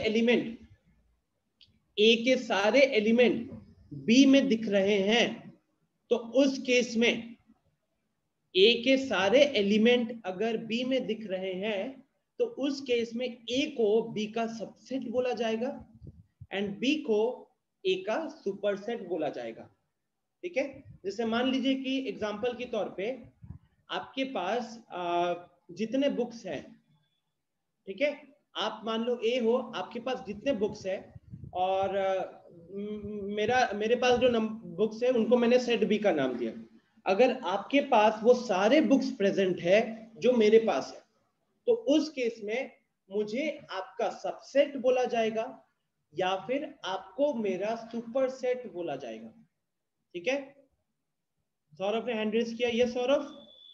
एलिमेंट बी में दिख रहे हैं, तो उस केस में ए के सारे एलिमेंट अगर बी में दिख रहे हैं, तो उस केस में ए को बी का सबसेट बोला जाएगा एंड बी को ए का सुपरसेट बोला जाएगा। ठीक है, जैसे मान लीजिए कि एग्जांपल के तौर पे आपके पास जितने बुक्स हैं, ठीक है, आप मान लो ए हो, आपके पास जितने बुक्स है और मेरे पास जो बुक्स है उनको मैंने सेट बी का नाम दिया। अगर आपके पास वो सारे बुक्स प्रेजेंट है जो मेरे पास है, तो उस केस में मुझे आपका सबसेट बोला जाएगा या फिर आपको मेरा सुपरसेट बोला जाएगा। ठीक है, सौरभ ने हैंड रेज किया, ये सौरभ।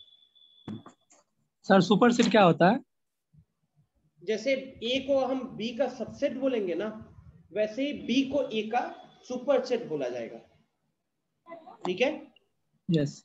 सर सुपरसेट क्या होता है? जैसे ए को हम बी का सबसेट बोलेंगे ना, वैसे ही बी को ए का सुपरसेट बोला जाएगा। ठीक है, यस।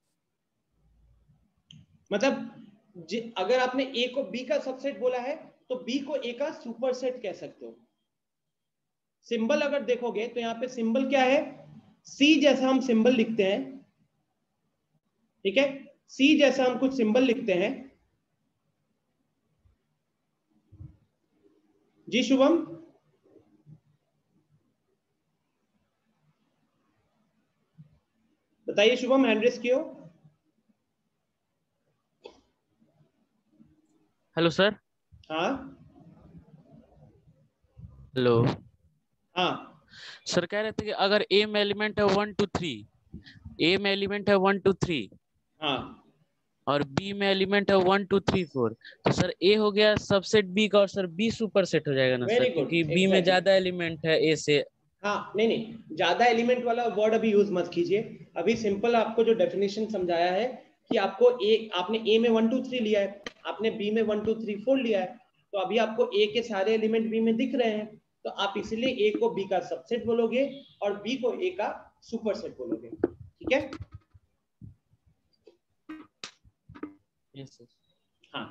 मतलब अगर आपने ए को बी का सबसेट बोला है तो बी को ए का सुपरसेट कह सकते हो। सिंबल अगर देखोगे तो यहाँ पे सिंबल क्या है, सी जैसा हम सिंबल लिखते हैं। ठीक है, सी जैसा हम कुछ सिंबल लिखते हैं। जी शुभम, बताइए शुभम, हैंड रेस कियो। Hello sir. हाँ हेलो। हाँ सर कह रहे थे कि अगर ए में एलिमेंट है 1 2 3, ए में एलिमेंट है 1 2 3, हाँ, और बी में एलिमेंट है 1 2 3 4, तो सर ए हो गया सबसेट बी का, और सर बी सुपर सेट हो जाएगा ना सर, वेरी गुड, क्योंकि बी में ज्यादा एलिमेंट है ए से। हाँ नहीं, ज्यादा एलिमेंट वाला वर्ड अभी यूज मत कीजिए। अभी सिंपल आपको जो डेफिनेशन समझाया है कि आपको आपने ए में 1 2 3 लिया है, आपने बी में 1 2 3 4 लिया है, तो अभी आपको ए के सारे एलिमेंट बी में दिख रहे हैं, तो आप इसलिए ए को बी का सबसेट बोलोगे और बी को ए का सुपरसेट बोलोगे। ठीक है? Yes sir. हाँ,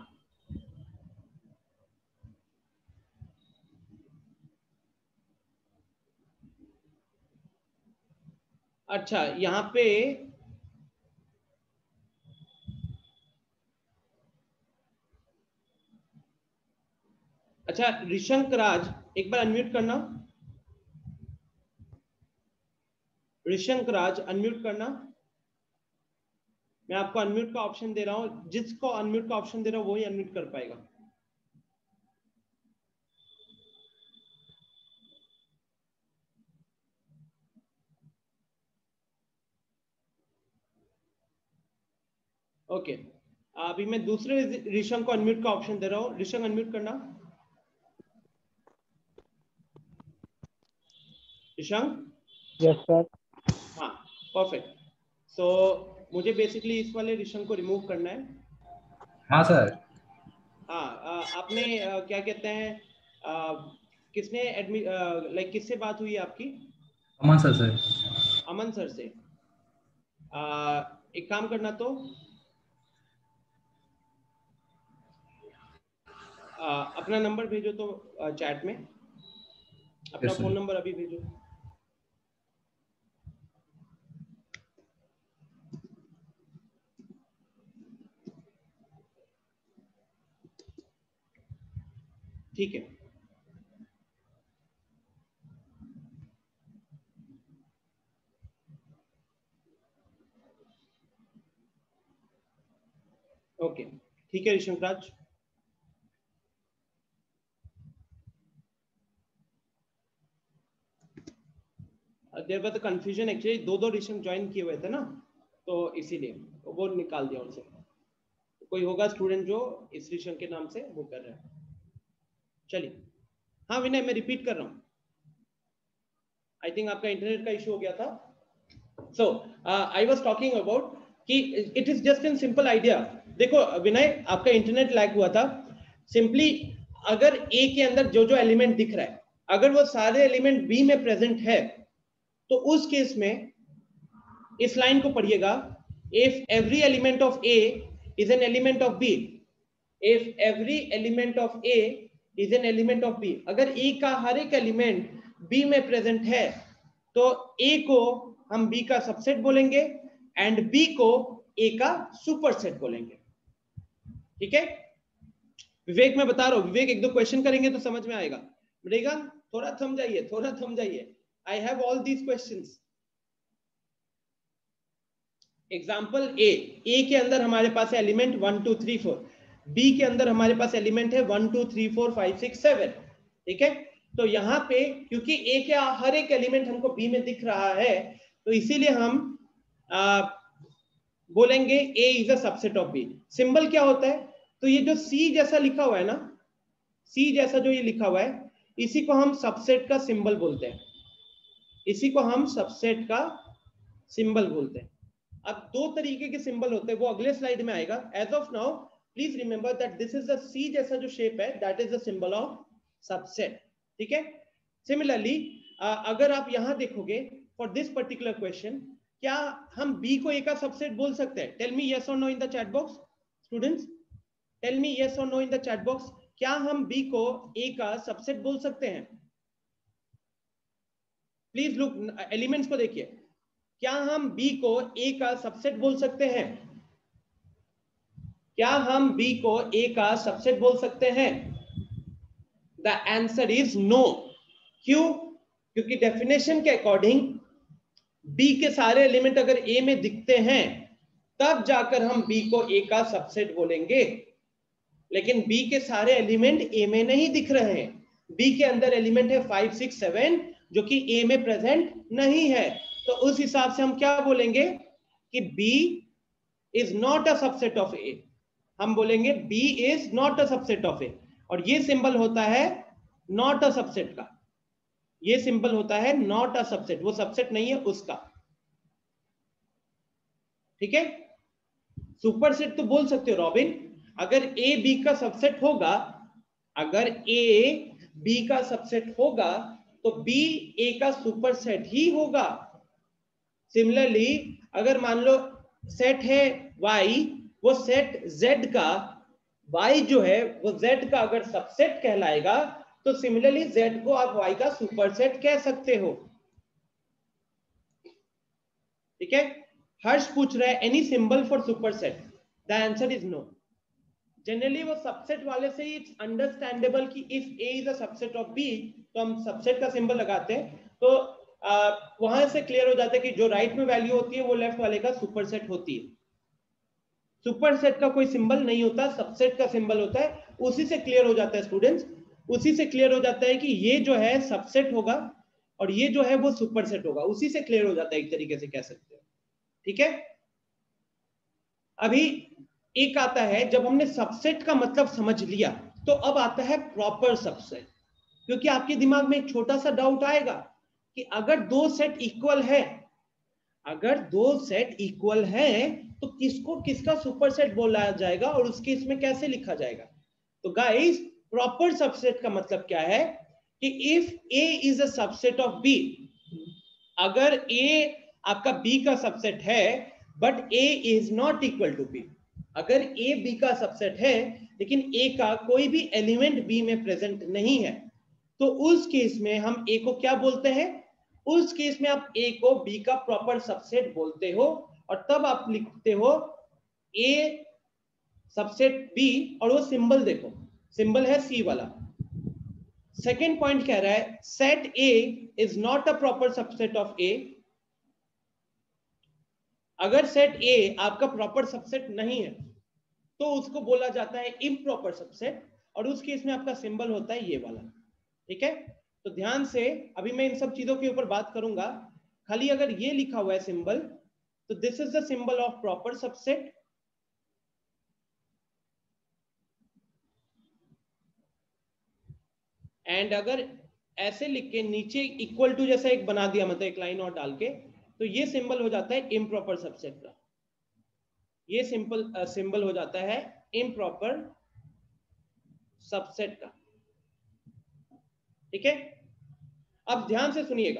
अच्छा यहाँ पे अच्छा ऋषंक राज एक बार अनम्यूट करना। ऋषंक राज अनम्यूट करना। मैं आपको अनम्यूट का ऑप्शन दे रहा हूं, जिसको अनम्यूट का ऑप्शन दे रहा हूं वही अनम्यूट कर पाएगा। ओके, अभी मैं दूसरे ऋषंक को अनम्यूट का ऑप्शन दे रहा हूं। ऋषंक अनम्यूट करना। ऋषंक? Yes sir. हाँ, परफेक्ट। सो मुझे बेसिकली इस वाले ऋषंक को रिमूव करना है। हाँ सर। हाँ, आपने क्या कहते हैं, किसने लाइक किससे बात हुई आपकी? अमन सर। अमन सर से। एक काम करना तो अपना नंबर भेजो तो चैट में, अपना Yes, sir. फोन नंबर अभी भेजो। ठीक है, ओके, ठीक है Rishank Raj. There was the confusion actually, दो ऋषंक ज्वाइन किए हुए थे ना, तो इसीलिए वो निकाल दिया उनसे। कोई होगा स्टूडेंट जो इस ऋषंक के नाम से वो कर रहा है। चलिए, हाँ विनय, मैं रिपीट कर रहा हूँ, आई थिंक आपका इंटरनेट का इशू हो गया था। So I was talking about कि it is just an simple idea. देखो विनय, आपका इंटरनेट लैग हुआ था। सिंपली अगर ए के अंदर जो जो एलिमेंट दिख रहा है, अगर वो सारे एलिमेंट बी में प्रेजेंट है, तो उस केस में इस लाइन को पढ़िएगा, if every element of A is an element of B, if every element of A is an element of B, अगर ए का हर एक एलिमेंट बी में प्रेजेंट है, तो ए को हम बी का सबसेट बोलेंगे एंड बी को ए का सुपरसेट बोलेंगे। ठीक है विवेक, मैं बता रहा हूं, विवेक एक दो क्वेश्चन करेंगे तो समझ में आएगा। मृगान थोड़ा थम जाइए, थोड़ा थम जाइए। I have all these questions. Example A के अंदर हमारे पास है एलिमेंट 1 2 3 4, बी के अंदर हमारे पास एलिमेंट है 1 2 3 4 5 6 7। ठीक है, तो यहाँ पे क्योंकि ए के हर एक एलिमेंट हमको बी में दिख रहा है, तो इसीलिए हम बोलेंगे A is a subset of B. Symbol क्या होता है, तो ये जो सी जैसा लिखा हुआ है ना, सी जैसा जो ये लिखा हुआ है, इसी को हम सबसेट का सिंबल बोलते हैं, इसी को हम सबसेट का सिंबल बोलते हैं। अब दो तरीके के सिंबल होते हैं, वो अगले स्लाइड में आएगा। As of now please remember that this is the C जैसा जो शेप है, that is the symbol of subset. ठीक है, सिमिलरली अगर आप यहां देखोगे फॉर दिस पर्टिकुलर क्वेश्चन, क्या हम बी को ए का सबसेट बोल सकते हैं? टेल मी यस और no in the chat box students, tell me yes और no in the chat box. क्या हम बी को ए का सबसेट बोल सकते हैं? प्लीज लुक, एलिमेंट्स को देखिए, क्या हम बी को ए का सबसेट बोल सकते हैं? क्या हम बी को ए का सबसेट बोल सकते हैं? The answer is no. क्यों? क्योंकि डेफिनेशन के अकॉर्डिंग बी के सारे एलिमेंट अगर ए में दिखते हैं, तब जाकर हम बी को ए का सबसेट बोलेंगे, लेकिन बी के सारे एलिमेंट ए में नहीं दिख रहे हैं। बी के अंदर एलिमेंट है 5 6 7 जो कि ए में प्रेजेंट नहीं है, तो उस हिसाब से हम क्या बोलेंगे कि B is not a subset of A. हम बोलेंगे B is not a subset of A, और ये सिंबल होता है नॉट अ सबसेट का, ये सिंबल होता है नॉट अ सबसेट, वो सबसेट नहीं है उसका, ठीक है। सुपरसेट तो बोल सकते हो रॉबिन, अगर ए बी का सबसेट होगा, अगर ए बी का सबसेट होगा तो बी ए का सुपरसेट ही होगा। सिमिलरली अगर मान लो सेट है y, वो सेट z का, y जो है वो z का अगर सबसेट कहलाएगा तो सिमिलरली z को आप y का सुपरसेट कह सकते हो, ठीक है। हर्ष पूछ रहा है any symbol for superset, the answer is no. Generally वो सबसेट वाले से ही इट्स अंडरस्टैंडेबल कि if a is a subset of b तो हम सबसेट का सिंबल लगाते हैं, तो वहां से क्लियर हो जाता है कि जो राइट में वैल्यू होती है वो लेफ्ट वाले का सुपरसेट होती है। सुपरसेट का कोई सिंबल नहीं होता, सबसेट का सिंबल होता है। उसी से क्लियर हो जाता है स्टूडेंट्स, उसी से क्लियर हो जाता है कि ये जो है सबसेट होगा और ये जो है वो सुपरसेट होगा, उसी से क्लियर हो जाता है, एक तरीके से कह सकते हो, ठीक है। अभी एक आता है, जब हमने सबसेट का मतलब समझ लिया तो अब आता है प्रॉपर सबसेट, क्योंकि आपके दिमाग में एक छोटा सा डाउट आएगा कि अगर दो सेट इक्वल है, अगर दो सेट इक्वल है तो किसको किसका सुपरसेट बोला जाएगा और उसके इसमें कैसे लिखा जाएगा। तो गाइस प्रॉपर सबसेट का मतलब क्या है कि if A is a subset of B, अगर A आपका B का सबसेट है but A is not equal to B, अगर A B का सबसेट है लेकिन A का कोई भी एलिमेंट B में प्रेजेंट नहीं है, तो उस केस में हम A को क्या बोलते हैं, उस केस में आप A को B का प्रॉपर सबसेट बोलते हो, और तब आप लिखते हो A सबसेट B, और वो सिंबल देखो, सिंबल है C वाला। सेकेंड पॉइंट कह रहा है set A is not a proper subset of A, अगर सेट A आपका प्रॉपर सबसेट नहीं है तो उसको बोला जाता है इम्प्रॉपर सबसेट, और उस केस में आपका सिंबल होता है ये वाला, ठीक है। तो ध्यान से, अभी मैं इन सब चीजों के ऊपर बात करूंगा, खाली अगर ये लिखा हुआ है सिंबल तो this is the symbol of proper subset, and अगर ऐसे लिख के नीचे इक्वल टू जैसा एक बना दिया, मतलब एक लाइन और डाल के, तो ये सिंबल हो जाता है इम्प्रॉपर सबसेट का, ये सिंबल हो जाता है इम्प्रॉपर सबसेट का, ठीक है। अब ध्यान से सुनिएगा,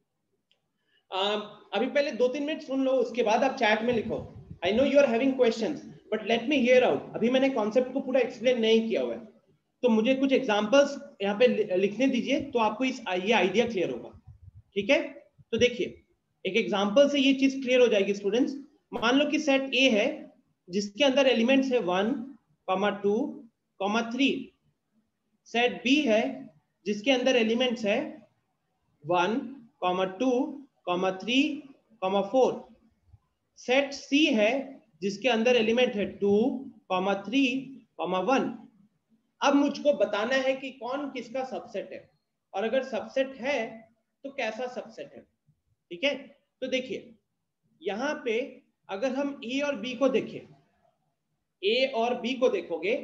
अभी पहले 2-3 मिनट सुन लो, उसके बाद आप चैट में लिखो। I know you are having questions but let me hear out. अभी मैंने कॉन्सेप्ट को पूरा एक्सप्लेन नहीं किया हुआ है, तो मुझे कुछ एग्जांपल्स यहाँ पे लिखने दीजिए, तो आपको ये आइडिया क्लियर होगा, ठीक है। तो देखिए एक एग्जांपल से ये चीज क्लियर हो जाएगी स्टूडेंट्स। मान लो कि सेट A है जिसके अंदर एलिमेंट्स है 1, 2, 3। सेट B है जिसके अंदर एलिमेंट्स है 1, 2, 3, 4। सेट C है जिसके अंदर एलिमेंट है 2, 3, 1। अब मुझको बताना है कि कौन किसका सबसेट है, और अगर सबसेट है तो कैसा सबसेट है, ठीक है। तो देखिए यहां पे अगर हम A और B को देखें, A और B को देखोगे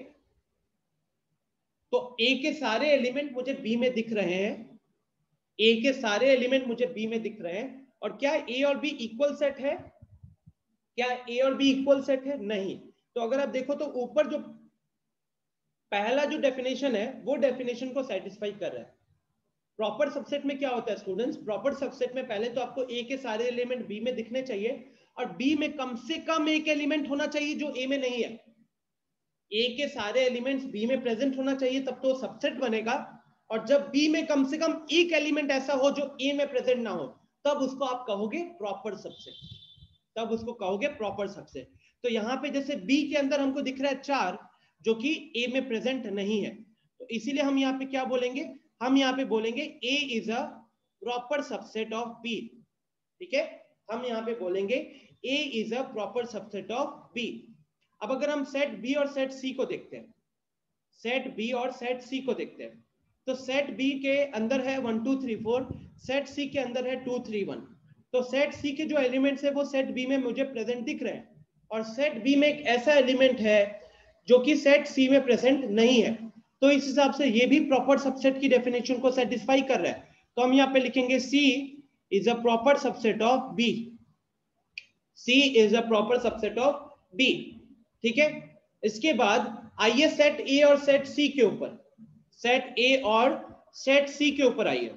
तो A के सारे एलिमेंट मुझे B में दिख रहे हैं, A के सारे एलिमेंट मुझे B में दिख रहे हैं। और क्या A और B इक्वल सेट है, क्या A और B इक्वल सेट है? नहीं। तो अगर आप देखो तो ऊपर जो पहला जो डेफिनेशन है वो डेफिनेशन को सेटिस्फाई कर रहा है। प्रॉपर सबसेट में क्या होता है स्टूडेंट्स, प्रॉपर सबसेट में पहले तो आपको A के सारे एलिमेंट B में दिखने चाहिए, और B में कम से कम एक एलिमेंट होना चाहिए जो A में नहीं है। A के सारे एलिमेंट्स B में प्रेजेंट होना चाहिए, तब तो सबसेट बनेगा। और जब B में कम से कम एक एलिमेंट ऐसा हो जो A में प्रेजेंट ना हो, तब उसको आप कहोगे प्रॉपर सबसेट, तब उसको कहोगे प्रॉपर सबसेट। तो यहाँ पे जैसे B के अंदर हमको दिख रहा है 4 जो कि A में प्रेजेंट नहीं है, तो इसीलिए हम यहाँ पे क्या बोलेंगे, हम यहाँ पे बोलेंगे A is a proper subset of B, ठीक है। हम यहाँ पे बोलेंगे A is a proper subset of B। अब अगर हम सेट B और सेट C को देखते हैं, सेट B और सेट C को देखते हैं, तो सेट B के अंदर है 1 2 3 4, सेट C के अंदर है 2 3 1। तो सेट C के जो एलिमेंट्स है वो सेट B में मुझे प्रेजेंट दिख रहे हैं, और सेट बी में एक ऐसा एलिमेंट है जो कि सेट सी में प्रेजेंट नहीं है, तो इस हिसाब से ये भी प्रॉपर सबसेट की डेफिनेशन को सेटिस्फाई कर रहा है। तो हम यहाँ पे लिखेंगे C is a proper subset of B, C is a proper subset of B. ठीक है, इसके बाद आइए सेट ए और सेट सी के ऊपर, सेट ए और सेट सी के ऊपर आइए।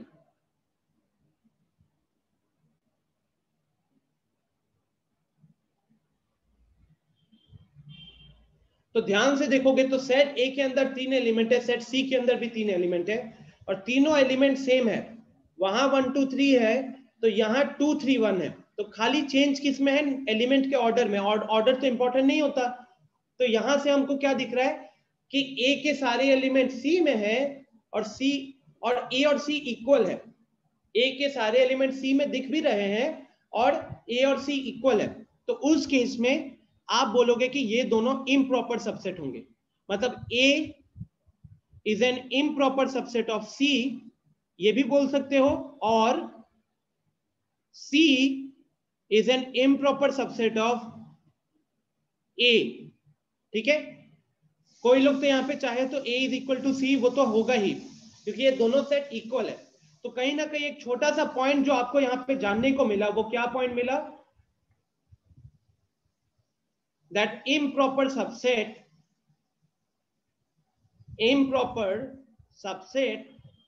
तो ध्यान से देखोगे तो सेट ए के अंदर 3 एलिमेंट है, सेट सी के अंदर भी 3 एलिमेंट है, और तीनों एलिमेंट सेम है। वहां 1 2 3 है, तो यहाँ 2 3 1 है। तो खाली चेंज किस में है? एलिमेंट के ऑर्डर में। ऑर्डर तो इंपॉर्टेंट नहीं होता। तो यहां से हमको क्या दिख रहा है कि ए के सारे एलिमेंट सी में है और सी और ए और सी इक्वल है। ए के सारे एलिमेंट सी में दिख भी रहे हैं और ए और सी इक्वल है। तो उस केस में आप बोलोगे कि ये दोनों इम्प्रॉपर सबसेट होंगे। मतलब A is an improper subset of C, ये भी बोल सकते हो, और C is an improper subset of A. ठीक है, कोई लोग तो यहाँ पे चाहे तो A is equal to C, वो तो होगा ही क्योंकि ये दोनों सेट इक्वल है। तो कहीं ना कहीं एक छोटा सा पॉइंट जो आपको यहाँ पे जानने को मिला, वो क्या पॉइंट मिला? that improper subset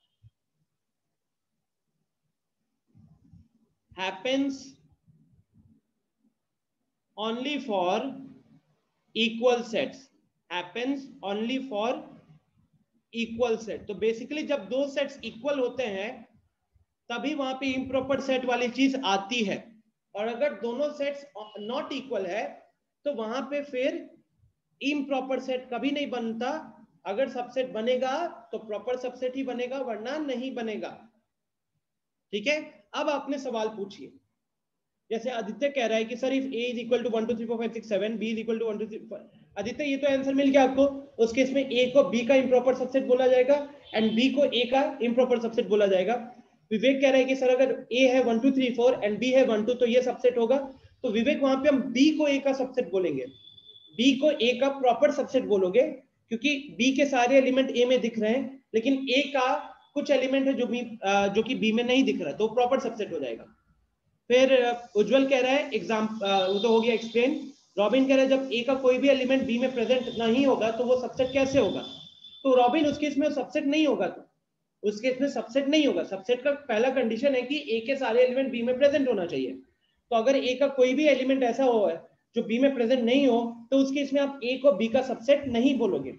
happens only for equal sets, happens only for equal set। तो बेसिकली जब दो सेट्स इक्वल होते हैं तभी वहां पे इम्प्रॉपर सेट वाली चीज आती है, और अगर दोनों सेट्स नॉट इक्वल है तो वहां पे फिर इम्प्रॉपर सेट कभी नहीं बनता। अगर सबसेट बनेगा तो प्रॉपर सबसेट ही बनेगा, वरना नहीं बनेगा। ठीक है, अब आपने सवाल पूछिए। जैसे आदित्य कह रहा है कि sir if a is equal to 1 2 3 4 5 6 7, b is equal to 1 2 3 4। Aditya ये तो आंसर मिल गया आपको। उस केस में a को b का इम्प्रॉपर सबसेट बोला जाएगा एंड b को a का इम्प्रॉपर सबसेट बोला जाएगा। विवेक कह रहा है कि सर अगर a है 1 2 3 4 एंड b है 1 2 तो ये सबसेट होगा। तो विवेक वहां पे हम b को a का सबसेट बोलेंगे, b को a का प्रॉपर सबसेट बोलोगे क्योंकि b के सारे एलिमेंट a में दिख रहे हैं, लेकिन a का कुछ एलिमेंट है जो कि b में नहीं दिख रहा, तो प्रॉपर सबसेट हो जाएगा। फिर उज्जवल कह रहा है एग्जाम वो तो हो गया एक्सप्लेन। रॉबिन कह रहा है जब a का कोई भी एलिमेंट b में प्रेजेंट नहीं होगा तो वो सबसेट कैसे होगा? तो रॉबिन उस केस में सबसेट नहीं होगा, तो उस केस में सबसेट नहीं होगा। सबसेट का पहला कंडीशन है कि a के सारे एलिमेंट b में प्रेजेंट होना चाहिए। तो अगर a का कोई भी एलिमेंट ऐसा हो जो b में प्रेजेंट नहीं हो तो उस केस में आप a को b का सबसेट नहीं बोलोगे।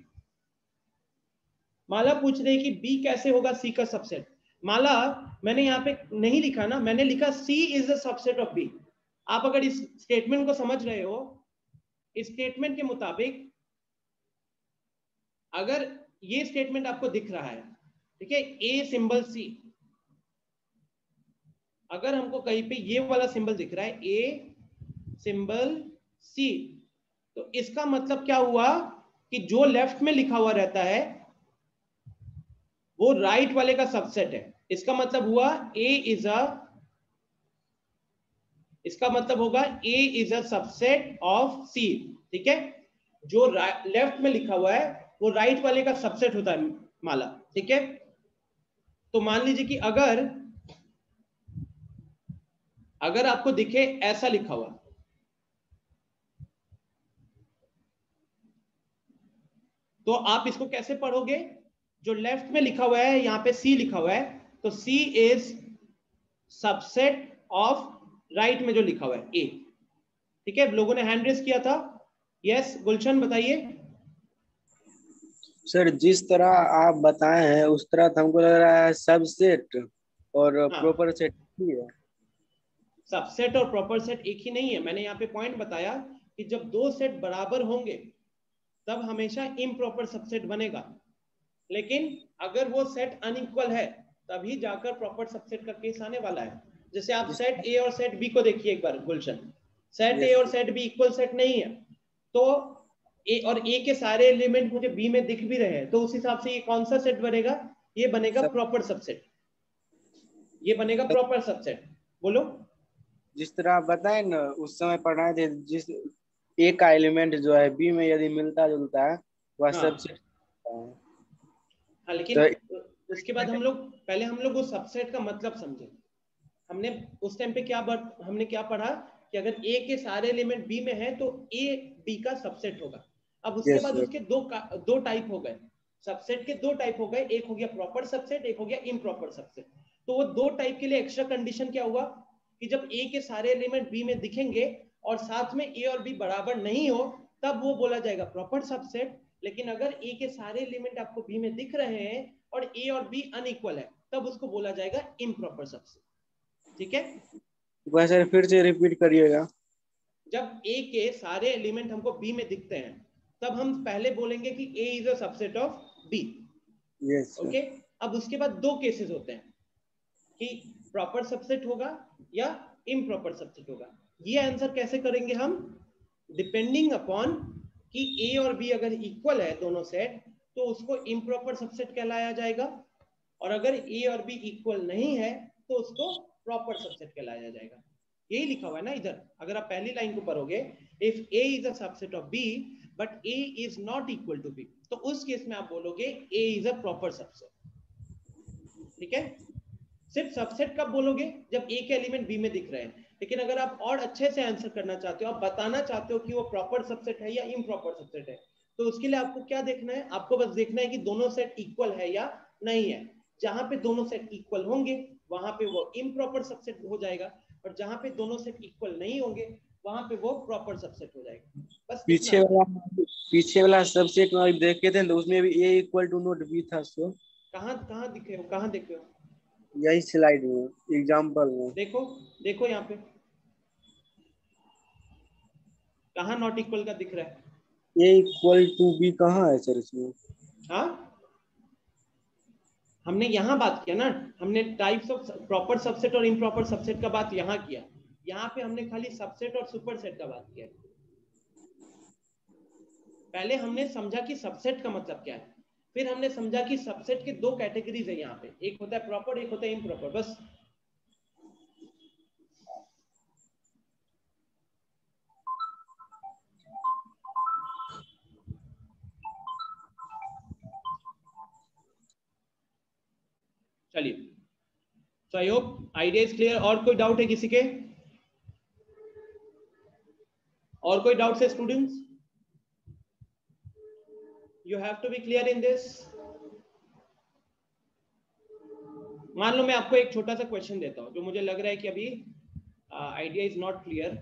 माला पूछ रही है कि b कैसे होगा c का सबसेट। माला मैंने यहाँ पे नहीं लिखा ना, मैंने लिखा c is the subset of b। आप अगर इस स्टेटमेंट को समझ रहे हो, इस स्टेटमेंट के मुताबिक अगर ये स्टेटमेंट आपको दिख रहा है, ठीक है, a सिंबल c, अगर हमको कहीं पे ये वाला सिंबल दिख रहा है a सिंबल c, तो इसका मतलब क्या हुआ कि जो लेफ्ट में लिखा हुआ रहता है वो राइट वाले का सबसेट है। इसका मतलब हुआ इसका मतलब होगा a is a subset of c। ठीक है, जो लेफ्ट में लिखा हुआ है वो राइट वाले का सबसेट होता है माला। ठीक है, तो मान लीजिए कि अगर आपको दिखे ऐसा लिखा हुआ, तो आप इसको कैसे पढ़ोगे? जो लेफ्ट में लिखा हुआ है, यहाँ पे C लिखा हुआ है, तो C is subset of right में जो लिखा हुआ है A। ठीक है, लोगों ने हैंड रेस किया था। यस गुलशन बताइए। सर जिस तरह आप बताए हैं उस तरह तो हमको लग रहा है सबसेट और प्रॉपर सेट ही है। सबसेट और प्रॉपर सेट एक ही नहीं है। मैंने यहाँ पे पॉइंट बताया कि जब दो सेट बराबर होंगे तब हमेशा इम्प्रॉपर सबसेट बनेगा, लेकिन अगर वो सेट अनइक्वल है तभी जाकर प्रॉपर सबसेट का केस आने वाला है। जैसे आप सेट ए और सेट बी को देखिए एक बार गुलशन, सेट ए और सेट बी इक्वल सेट नहीं है, तो ए और ए के सारे एलिमेंट मुझे बी में दिख भी रहे हैं, तो उस हिसाब से ये कौन सा सेट बनेगा? ये बनेगा प्रॉपर सबसेट, ये बनेगा प्रॉपर सबसेट। बोलो। जिस तरह आप बताए ना उस समय पढ़ाए थे, जिस ए का एलिमेंट जो है बी में यदि मिलता जुलता है वह हाँ सबसेट है। हाँ, लेकिन तो उसके बाद हम लोग पहले हम लोग उस सबसेट का मतलब समझे। हमने उस टाइम पे हमने क्या पढ़ा कि अगर ए के सारे एलिमेंट बी में है तो ए बी का सबसेट होगा। अब उसके यस बाद सर, उसके दो टाइप हो गए, सबसेट के दो टाइप हो गए, एक हो गया प्रॉपर सबसेट, एक हो गया इम्प्रॉपर सबसेट। तो वो दो टाइप के लिए एक्स्ट्रा कंडीशन क्या हुआ कि जब ए के सारे एलिमेंट बी में दिखेंगे और साथ में ए और बी बराबर नहीं हो तब वो बोला जाएगा प्रॉपर सबसेट। लेकिन अगर ए के सारे एलिमेंट आपको बी में दिख रहे हैं और ए और बी अनइक्वल है तब उसको बोला जाएगा इम्प्रॉपर सबसेट। ठीक है, वह सर फिर से रिपीट करिएगा। जब ए के सारे एलिमेंट हमको बी में दिखते हैं तब हम पहले बोलेंगे कि A is a subset of B. Yes sir, okay, अब उसके बाद दो केसेस होते हैं कि प्रॉपर सबसेट होगा या इम्प्रॉपर सबसेट होगा। ये आंसर कैसे करेंगे हम, डिपेंडिंग अपॉन कि ए और बी अगर इक्वल है दोनों सेट तो उसको इम्प्रॉपर सबसेट कहलाया जाएगा, और अगर ए और बी इक्वल नहीं है तो उसको प्रॉपर सबसेट कहलाया जाएगा। यही लिखा हुआ है ना इधर, अगर आप पहली लाइन को पढ़ोगे, if A is a subset of B but A is not equal to B, तो उस केस में आप बोलोगे A is a proper subset. ठीक है, सिर्फ सबसेट कब बोलोगे, जब ए के एलिमेंट बी में दिख रहे हैं। लेकिन अगर आप और अच्छे से आंसर करना चाहते हो, आप बताना चाहते हो कि वो प्रॉपर सबसेट है या इम्प्रॉपर सबसेट है, तो उसके लिए आपको क्या देखना है, आपको बस देखना है कि दोनों सेट इक्वल है या नहीं है। जहां पे दोनों सेट इक्वल होंगे वहां पे वो इम्प्रॉपर सबसेट हो जाएगा, और जहां पे दोनों सेट इक्वल नहीं होंगे वहां पे वो प्रॉपर सबसेट हो जाएगा। बस इतना पीछे सा। वाला पीछे वाला सबसेट में अभी देखे थे तो उसमें भी A equal to not B था। सो कहाँ कहाँ दिखे हो, कहाँ देखे हो, यही स्लाइड में एग्जांपल में देखो, देखो यहाँ पे कहाँ नॉट इक्वल का दिख रहा है। ए इक्वल टू बी कहाँ है सर इसमें? हाँ, हमने यहाँ बात किया ना, हमने टाइप्स ऑफ प्रॉपर सबसेट और इम्प्रॉपर सबसेट का बात यहाँ किया। यहाँ पे हमने खाली सबसेट और सुपरसेट का बात किया। पहले हमने समझा कि सबसेट का मतलब क्या है, फिर हमने समझा कि सबसेट के दो कैटेगरीज है यहाँ पे, एक होता है प्रॉपर, एक होता है इम्प्रॉपर। बस चलिए, so I hope idea is clear. और कोई डाउट है किसी के, और कोई डाउट है students? You have to be clear in this. मान लो मैं आपको एक छोटा सा क्वेश्चन देता हूं जो मुझे लग रहा है कि अभी आइडिया इज नॉट क्लियर।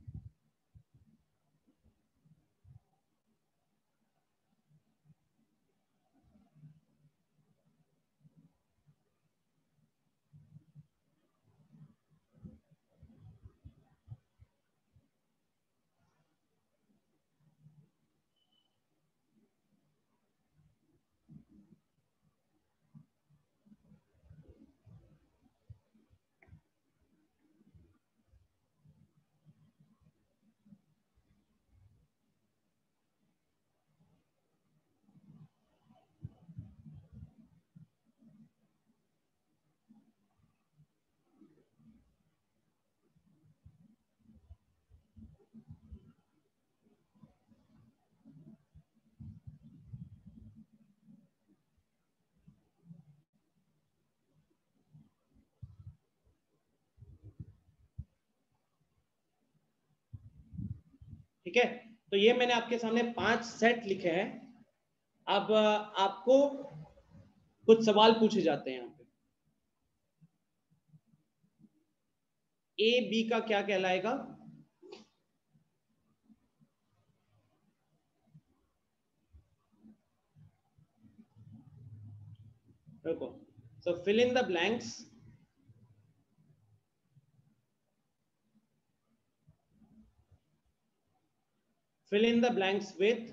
ठीक है, तो ये मैंने आपके सामने 5 सेट लिखे हैं। अब आपको कुछ सवाल पूछे जाते हैं यहाँ पे। ए बी का क्या कहलाएगा? देखो, so fill in the blanks. Fill in the blanks with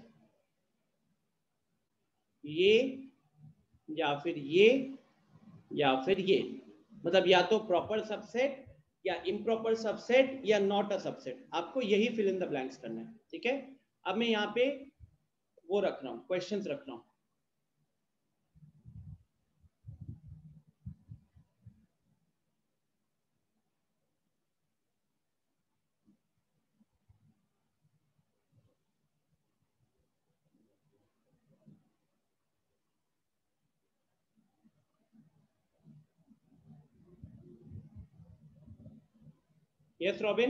ये या फिर ये या फिर ये, मतलब या तो प्रॉपर सबसेट या इम्प्रॉपर सबसेट या नॉट अ सबसेट। आपको यही फिल इन द ब्लैंक्स करना है। ठीक है, अब मैं यहाँ पे वो रख रहा हूँ, क्वेश्चंस रख रहा हूँ। Yes Robin.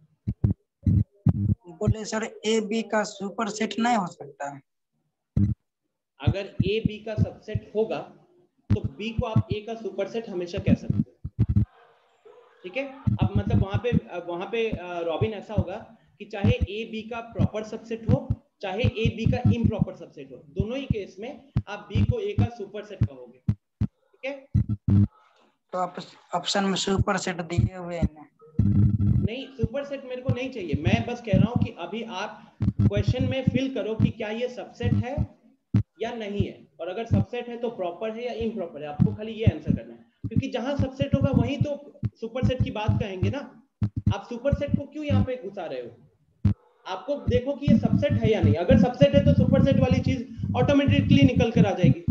बोले सर ए बी का सुपर सेट नहीं हो सकता? अगर ए बी का सबसेट होगा तो बी को आप ए का सुपरसेट हमेशा कह सकते हो, ठीक है। अब मतलब वहां पे रॉबिन ऐसा होगा कि चाहे ए बी का प्रॉपर सबसेट हो चाहे ए बी का इम्प्रॉपर सबसेट हो, दोनों ही केस में आप बी को ए का सुपरसेट कहोगे, ठीक है। तो आप ऑप्शन में सुपर सेट दिए हुए हैं। नहीं, सुपर सेट मेरे को नहीं चाहिए, मैं बस कह रहा हूं कि अभी आप क्वेश्चन में फिल करो कि क्या ये सबसेट है या नहीं है, और अगर सबसेट है तो प्रॉपर है या इम्प्रॉपर है, आपको खाली ये आंसर करना है, क्योंकि जहां सबसेट होगा वहीं तो सुपर सेट की बात कहेंगे ना। आप सुपर सेट को क्यों यहाँ पे घुसा रहे हो? आपको देखो कि ये सबसेट है या नहीं, अगर सबसेट है तो सुपर सेट वाली चीज ऑटोमेटिकली निकल कर आ जाएगी।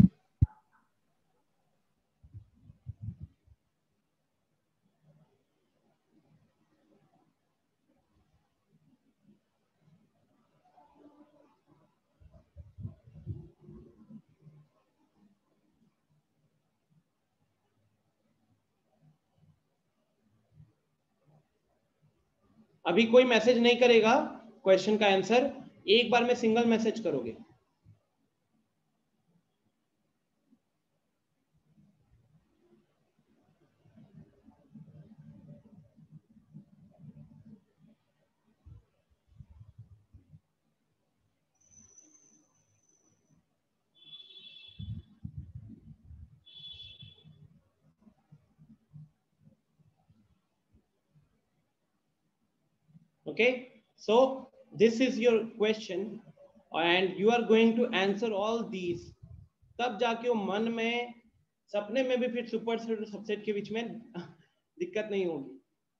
अभी कोई मैसेज नहीं करेगा क्वेश्चन का आंसर, एक बार में सिंगल मैसेज करोगे। Okay, so this is your question and you are going to answer all these, तब जाके वो मन में सपने में भी फिर सुपर सेट और सबसेट के बीच में दिक्कत नहीं होगी।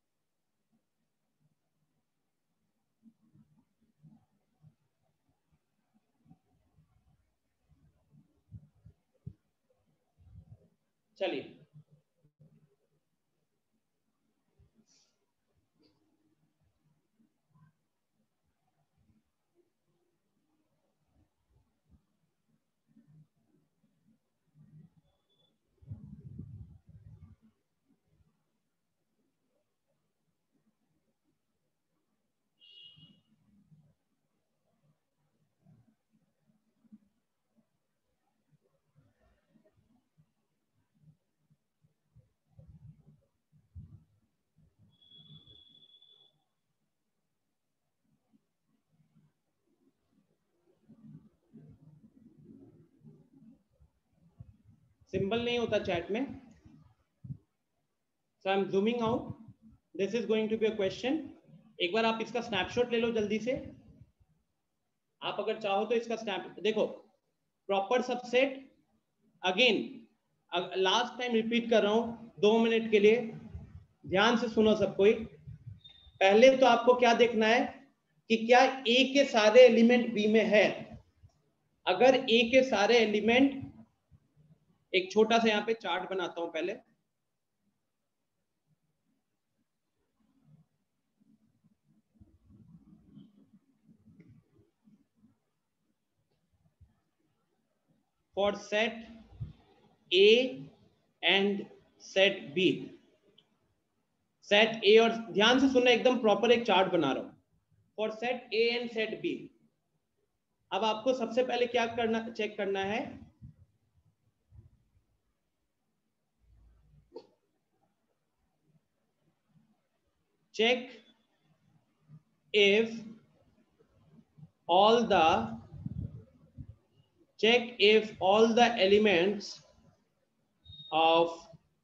चलिए, सिंबल नहीं होता चैट में, so I'm zooming out, this is going to be a question। एक बार आप इसका स्नैपशॉट ले लो जल्दी से, आप अगर चाहो तो इसका स्नैप देखो। Proper subset again last time repeat कर रहा हूं 2 मिनट के लिए, ध्यान से सुनो सब कोई। पहले तो आपको क्या देखना है कि क्या ए के सारे एलिमेंट बी में है। अगर ए के सारे एलिमेंट, एक छोटा सा यहाँ पे चार्ट बनाता हूं पहले, for set A and set B. Set A, और ध्यान से सुनना, एकदम प्रॉपर एक चार्ट बना रहा हूं for set A and set B. अब आपको सबसे पहले क्या करना, चेक करना है check if all the elements of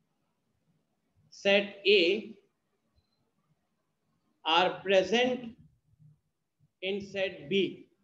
set A are present in set B।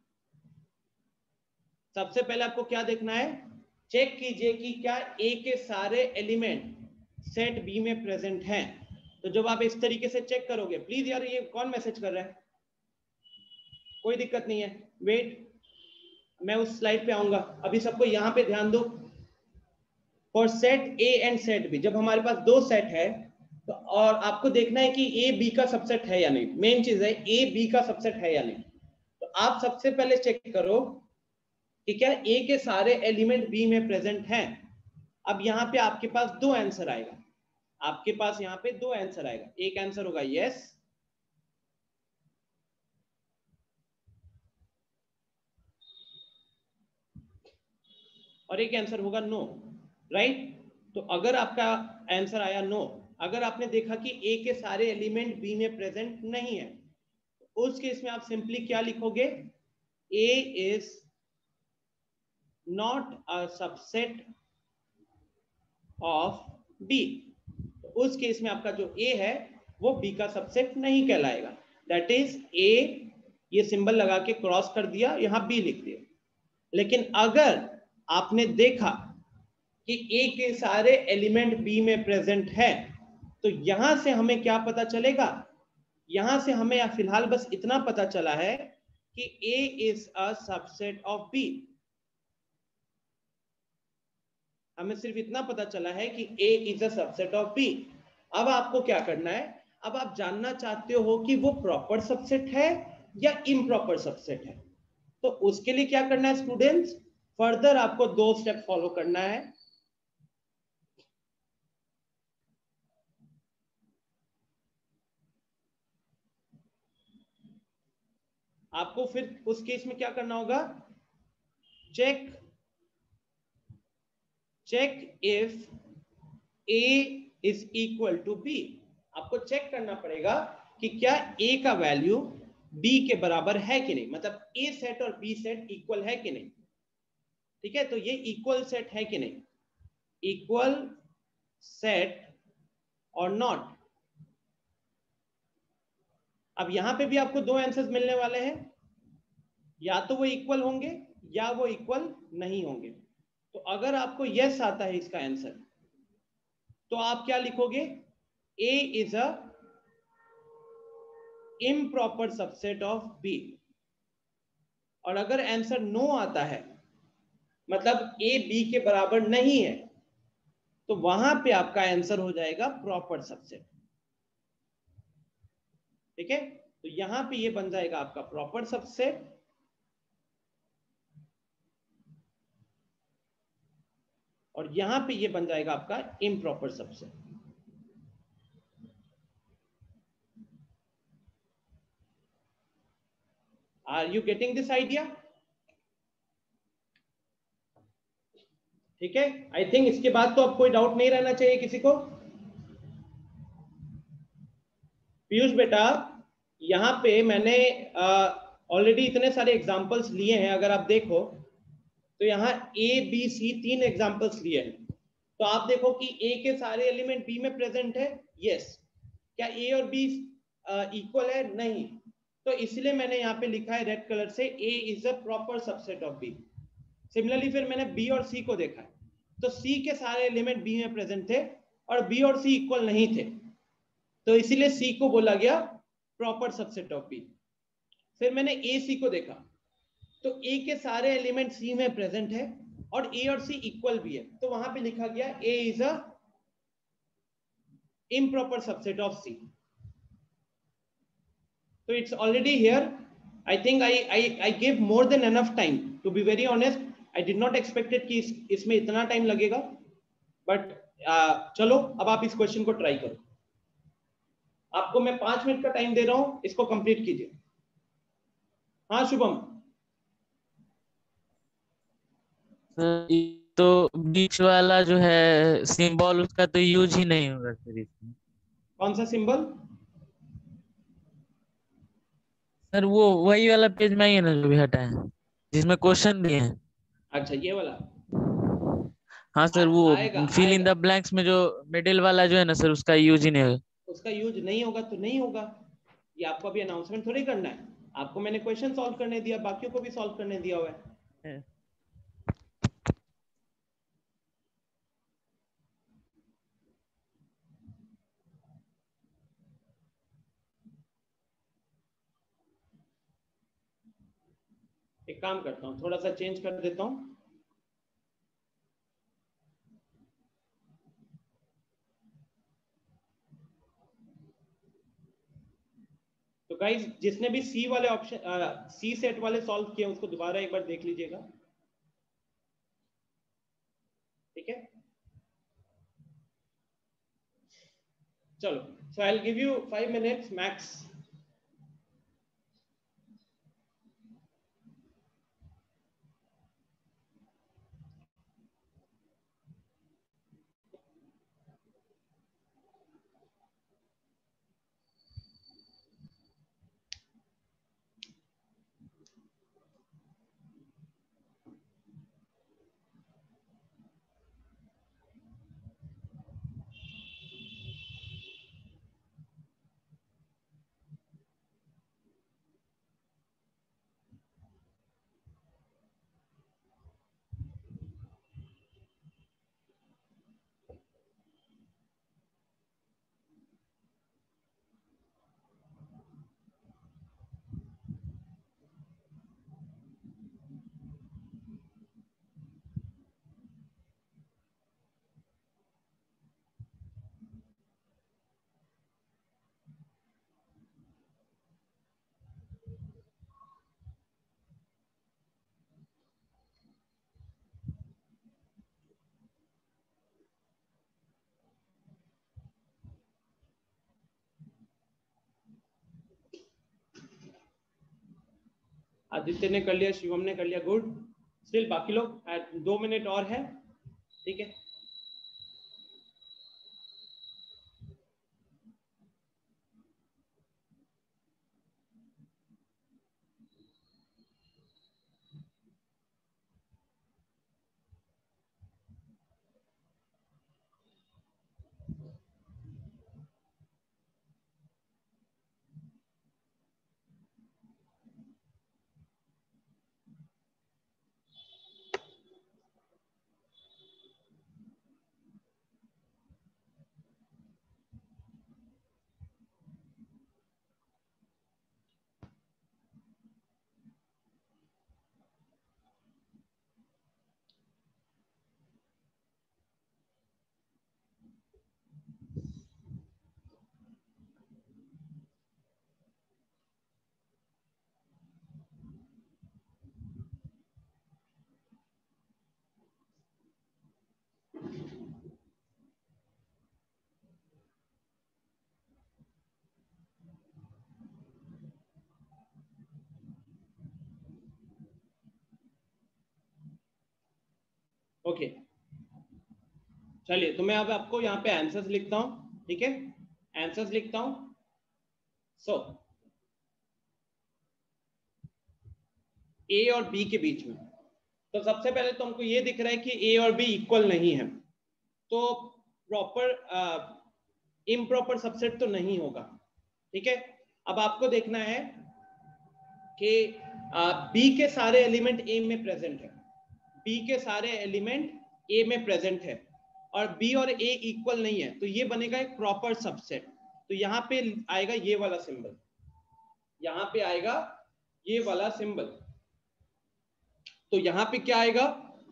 सबसे पहले आपको क्या देखना है, चेक कीजिए कि क्या A के सारे एलिमेंट सेट B में प्रेजेंट हैं। तो जब आप इस तरीके से चेक करोगे, प्लीज यार ये कौन मैसेज कर रहा है, कोई दिक्कत नहीं है, वेट मैं उस स्लाइड पे आऊंगा, अभी सबको यहां पे ध्यान दो। For set A and set B, जब हमारे पास दो सेट है तो, और आपको देखना है कि ए बी का सबसेट है या नहीं, मेन चीज है ए बी का सबसेट है या नहीं। तो आप सबसे पहले चेक करो कि क्या ए के सारे एलिमेंट बी में प्रेजेंट हैं। अब यहाँ पे आपके पास दो आंसर आएगा, आपके पास यहाँ पे दो आंसर आएगा, एक आंसर होगा यस और एक आंसर होगा नो, राइट। तो अगर आपका आंसर आया नो, अगर आपने देखा कि ए के सारे एलिमेंट बी में प्रेजेंट नहीं है, तो उस केस में आप सिंपली क्या लिखोगे, A is not a subset of B. उस केस में आपका जो ए है वो बी का सबसेट नहीं कहलाएगा। दैट इज ए, ये सिंबल लगा के क्रॉस कर दिया, यहां बी लिख दिया। लेकिन अगर आपने देखा कि ए के सारे एलिमेंट बी में प्रेजेंट है, तो यहां से हमें क्या पता चलेगा, यहां से हमें फिलहाल बस इतना पता चला है कि A is a subset of B. हमें सिर्फ इतना पता चला है कि A is a subset of B. अब आपको क्या करना है, अब आप जानना चाहते हो कि वो प्रॉपर सबसेट है या इम्प्रॉपर सबसेट है। तो उसके लिए क्या करना है स्टूडेंट्स, फर्दर आपको 2 स्टेप फॉलो करना है। आपको फिर उस केस में क्या करना होगा, check if a is equal to b। आपको चेक करना पड़ेगा कि क्या a का वैल्यू b के बराबर है कि नहीं, मतलब a सेट और b सेट इक्वल है कि नहीं। ठीक है, तो ये इक्वल सेट है कि नहीं, इक्वल सेट और नॉट। अब यहां पे भी आपको 2 आंसर्स मिलने वाले हैं, या तो वो इक्वल होंगे या वो इक्वल नहीं होंगे। तो अगर आपको यस आता है इसका आंसर, तो आप क्या लिखोगे, A is a improper subset of B। और अगर आंसर नो आता है, मतलब A B के बराबर नहीं है, तो वहां पे आपका आंसर हो जाएगा प्रॉपर सबसेट। ठीक है, तो यहां पे ये बन जाएगा आपका प्रॉपर सबसेट, और यहां पे ये बन जाएगा आपका improper subset. Are you getting this idea? ठीक है, आई थिंक इसके बाद तो अब कोई डाउट नहीं रहना चाहिए किसी को। पीयूष बेटा, यहाँ पे मैंने ऑलरेडी इतने सारे एग्जांपल्स लिए हैं, अगर आप देखो तो यहाँ ए बी सी 3 एग्जांपल्स लिए हैं। तो आप देखो कि ए के सारे एलिमेंट बी में प्रेजेंट है, यस। क्या ए और बी इक्वल है, नहीं। तो इसलिए मैंने यहाँ पे लिखा है रेड कलर से, A is a proper subset of B. Similarly फिर मैंने बी और सी को देखा है, तो सी के सारे एलिमेंट बी में प्रेजेंट थे और बी और सी इक्वल नहीं थे, तो इसीलिए सी को बोला गया प्रॉपर सबसेट ऑफ बी। फिर मैंने ए सी को देखा, तो ए के सारे एलिमेंट सी में प्रेजेंट है और ए और सी इक्वल भी है, तो वहां पे लिखा गया A is a improper subset of C. So it's already here. I think I gave more than enough time. To be very honest, I did not expect it कि इसमें इतना टाइम लगेगा, बट चलो अब आप इस क्वेश्चन को try करो। आपको मैं 5 मिनट का टाइम दे रहा हूं, इसको कंप्लीट कीजिए। हाँ शुभम। तो बीच वाला जो है सिंबल, उसका तो यूज ही नहीं होगा सर इसमें। कौन सा सिंबल? सर वो वही वाला पेज में ही है ना जो भी हटा है, जिसमें क्वेश्चन भी है। अच्छा ये वाला। हाँ सर, वो आएगा फिल इन आएगा, द ब्लैंक्स में जो मिडिल वाला जो है ना सर, उसका यूज ही नहीं होगा। उसका यूज नहीं होगा तो नहीं होगा। ये आपको अभी अनाउंसमेंट थोड़ी करना है, आपको मैंने क्वेश्चन सॉल्व करने दिया, बाकियों को भी सॉल्व करने दिया हुआ है। एक काम करता हूँ, थोड़ा सा चेंज कर देता हूँ। तो गाइस, जिसने भी सी वाले ऑप्शन सी सेट वाले सॉल्व किए उसको दोबारा एक बार देख लीजिएगा। ठीक है, चलो। So I will give you 5 minutes max. Aditya ने कर लिया, शिवम ने कर लिया, गुड। स्टिल बाकी लोग 2 मिनट और है, ठीक है। ओके चलिए, तो मैं अब आपको यहाँ पे आंसर्स लिखता हूँ, ठीक है। आंसर्स लिखता हूँ। सो ए और बी के बीच में, तो सबसे पहले तो हमको ये दिख रहा है कि ए और बी इक्वल नहीं है, तो प्रॉपर इम्प्रॉपर सबसेट तो नहीं होगा, ठीक है। अब आपको देखना है कि बी के सारे एलिमेंट ए में प्रेजेंट है, बी के सारे एलिमेंट ए में प्रेजेंट है और बी और ए इक्वल नहीं है, तो ये बनेगा एक प्रॉपर सबसेट। तो यहाँ पे आएगा ये वाला सिंबल, यहाँ पे आएगा ये वाला सिंबल, तो यहाँ पे क्या आएगा,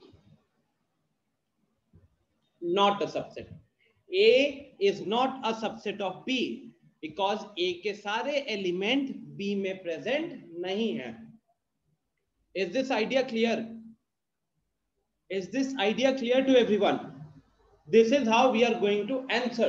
not a subset. A is not a subset of B because A के सारे एलिमेंट बी में प्रेजेंट नहीं है। Is this idea clear? Is this idea clear to everyone? This is how we are going to answer.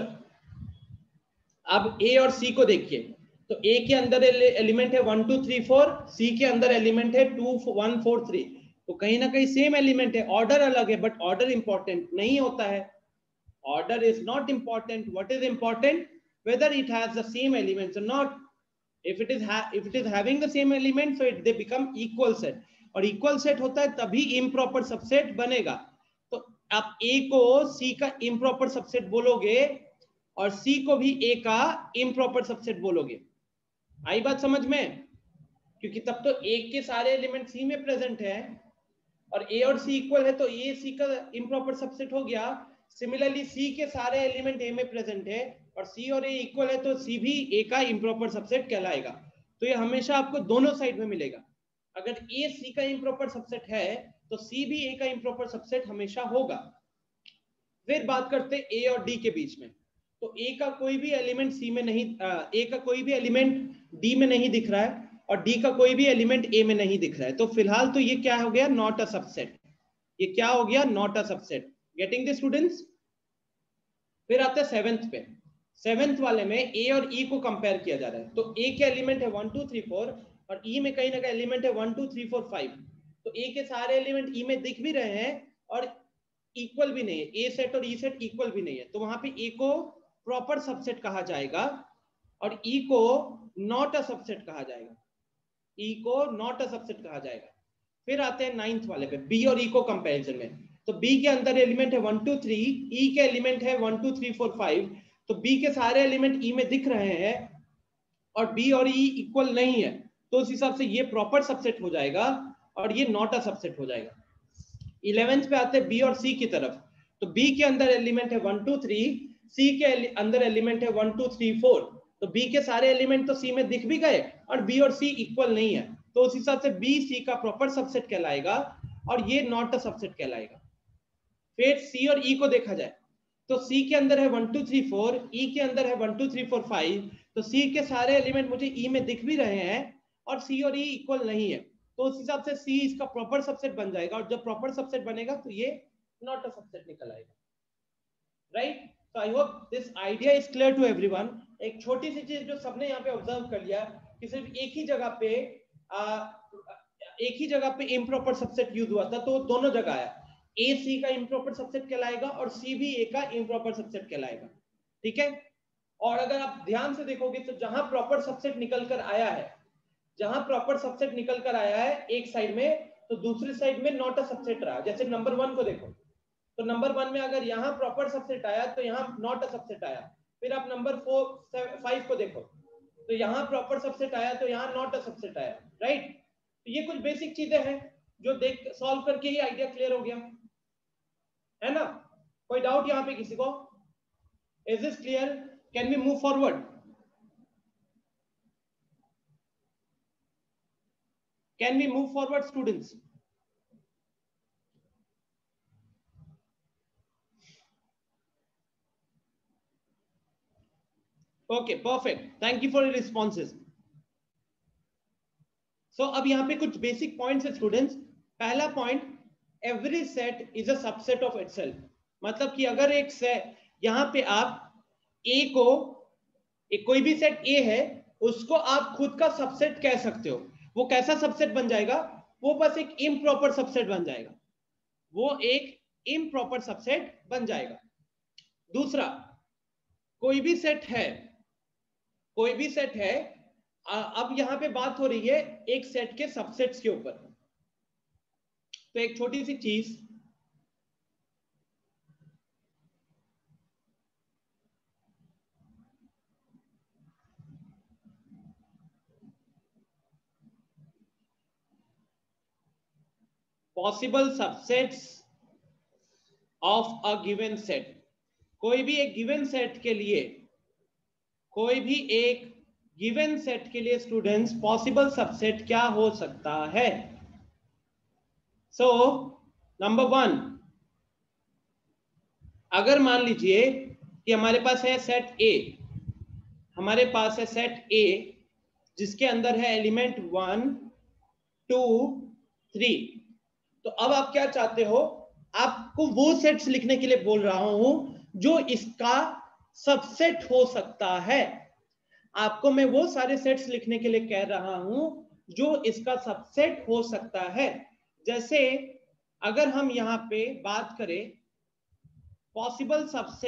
अब A और C को देखिए, तो A के अंदर एलिमेंट है 1 2 3 4, C के अंदर एलिमेंट है 2 1 4 3, तो कहीं ना कहीं सेम एलिमेंट है, ऑर्डर अलग है, बट ऑर्डर इंपॉर्टेंट नहीं होता है। Order is not important, what is important, whether it has the same elements और not. if it is having the same element, so they become equal set, और equal set होता है तभी improper subset बनेगा। तो आप ए को सी का इम्प्रॉपर सबसेट बोलोगे और सी को भी ए का इम्प्रॉपर सबसेट बोलोगे। आई बात समझ में? क्योंकि तब तो ए के सारे एलिमेंट सी में प्रेजेंट है और ए और सी इक्वल है, तो ए सी का इम्प्रॉपर सबसेट हो गया। सिमिलरली सी के सारे एलिमेंट ए में प्रेजेंट है और सी और ए इक्वल है, तो सी भी ए का इम्प्रॉपर सबसेट कहलाएगा। तो ये हमेशा आपको दोनों साइड में मिलेगा। अगर ए सी का इम्प्रॉपर सबसेट है तो सी भी ए का इम्प्रॉपर सबसेट हमेशा होगा। फिर बात करते हैं ए और डी के बीच में, तो ए का कोई भी एलिमेंट सी में नहीं, ए का कोई भी एलिमेंट डी में नहीं दिख रहा है और डी का कोई भी एलिमेंट ए में नहीं दिख रहा है, तो फिलहाल तो ये क्या हो गया, नॉट अ सबसेट। ये क्या हो गया, not a subset. Getting the students? फिर आते हैं सेवेंथ पे। सेवेंथ वाले में ए और ई को कंपेयर किया जा रहा है, तो ए के एलिमेंट है 1 2 3 4 और ई में कहीं ना कहीं एलिमेंट है 1 2 3 4 5, तो ए के सारे एलिमेंट ई में दिख भी रहे हैं और इक्वल भी नहीं है, ए सेट और ई सेट इक्वल भी नहीं है, तो वहां पे ए को प्रॉपर सबसेट कहा जाएगा और ई को नॉट अ सबसेट कहा जाएगा, ई को नॉट अ सबसेट कहा जाएगा। फिर आते हैं नाइन्थ वाले पे, बी और ई को कंपैरिजन में, तो बी के अंदर एलिमेंट है 1 2 3, ई के एलिमेंट है 1 2 3 4 5, तो बी के सारे एलिमेंट ई में दिख रहे हैं और बी और ई इक्वल नहीं है, तो उस हिसाब से ये प्रॉपर सबसेट हो जाएगा और ये नॉट अ सबसेट हो जाएगा। 11th पे आते हैं बी और सी की तरफ, तो बी के अंदर एलिमेंट है 1 2 3, सी के अंदर एलिमेंट है 1 2 3 4, तो बी के सारे एलिमेंट तो सी में दिख भी गए और बी और सी इक्वल नहीं है, तो उस हिसाब से बी सी का प्रॉपर सबसेट कहलाएगा और ये नॉट अ सबसेट कहलाएगा। फिर सी और ई को देखा जाए, तो सी के अंदर है 1 2 3 4, ई के अंदर है 1 2 3 4 5, तो सी के सारे एलिमेंट मुझे ई में दिख भी रहे हैं और सी और ई इक्वल नहीं है, तो उस हिसाब से सी इसका प्रॉपर सबसेट बन जाएगा और जब प्रॉपर सबसेट बनेगा तो ये नॉट अ सबसेट निकल आएगा। राइट? तो I hope this idea is clear to everyone. एक छोटी सी चीज जो सबने यहाँ पे ऑब्जर्व कर लिया कि सिर्फ एक ही जगह पे एक ही जगह पे इम्प्रॉपर सबसेट यूज हुआ था, तो दोनों जगह आया, ए सी का इम्प्रॉपर सबसेट कहलाएगा और सी भी ए का इम्प्रॉपर सबसेट कहलाएगा, ठीक है। और अगर आप ध्यान से देखोगे तो जहां प्रॉपर सबसेट निकल कर आया है, जहां प्रॉपर सबसेट निकल कर आया है एक साइड में, तो दूसरी साइड में नॉट अ सबसेट रहा। जैसे नंबर 1 को देखो, तो नंबर 1 में अगर यहाँ प्रॉपर सबसेट आया तो यहाँ नॉट अ सबसेट आया। फिर आप नंबर 5 को देखो, तो यहाँ प्रॉपर सबसेट आया तो यहाँ नॉट अ सबसेट आया, राइट। तो ये कुछ बेसिक चीजें हैं जो देख सॉल्व करके ही आइडिया क्लियर हो गया, है ना। कोई डाउट यहाँ पे किसी को? Is this clear? Can we move forward? Can we move forward students? Okay, perfect, thank you for your responses. So अब यहाँ पे कुछ बेसिक पॉइंट्स है स्टूडेंट्स। पहला point, every set is a subset of itself. मतलब कि अगर एक सेट, यहाँ पे आप ए को, एक कोई भी सेट ए है उसको आप खुद का सबसेट कह सकते हो। वो कैसा सबसेट बन जाएगा? वो बस एक इम्प्रॉपर सबसेट बन जाएगा, वो एक इम्प्रॉपर सबसेट बन जाएगा। दूसरा, कोई भी सेट है, कोई भी सेट है, अब यहां पे बात हो रही है एक सेट के सबसेट्स के ऊपर। तो एक छोटी सी चीज, possible subsets of a given set. कोई भी एक गिवन सेट के लिए, कोई भी एक गिवन सेट के लिए स्टूडेंट्स पॉसिबल सबसेट क्या हो सकता है? सो नंबर 1, अगर मान लीजिए कि हमारे पास है सेट ए, हमारे पास है सेट ए जिसके अंदर है एलिमेंट 1 2 3। तो अब आप क्या चाहते हो? आपको वो सेट्स लिखने के लिए बोल रहा हूं जो इसका सबसेट हो सकता है। आपको मैं वो सारे सेट्स लिखने के लिए कह रहा हूं जो इसका सबसेट हो सकता है। जैसे अगर हम यहां पे बात करें पॉसिबल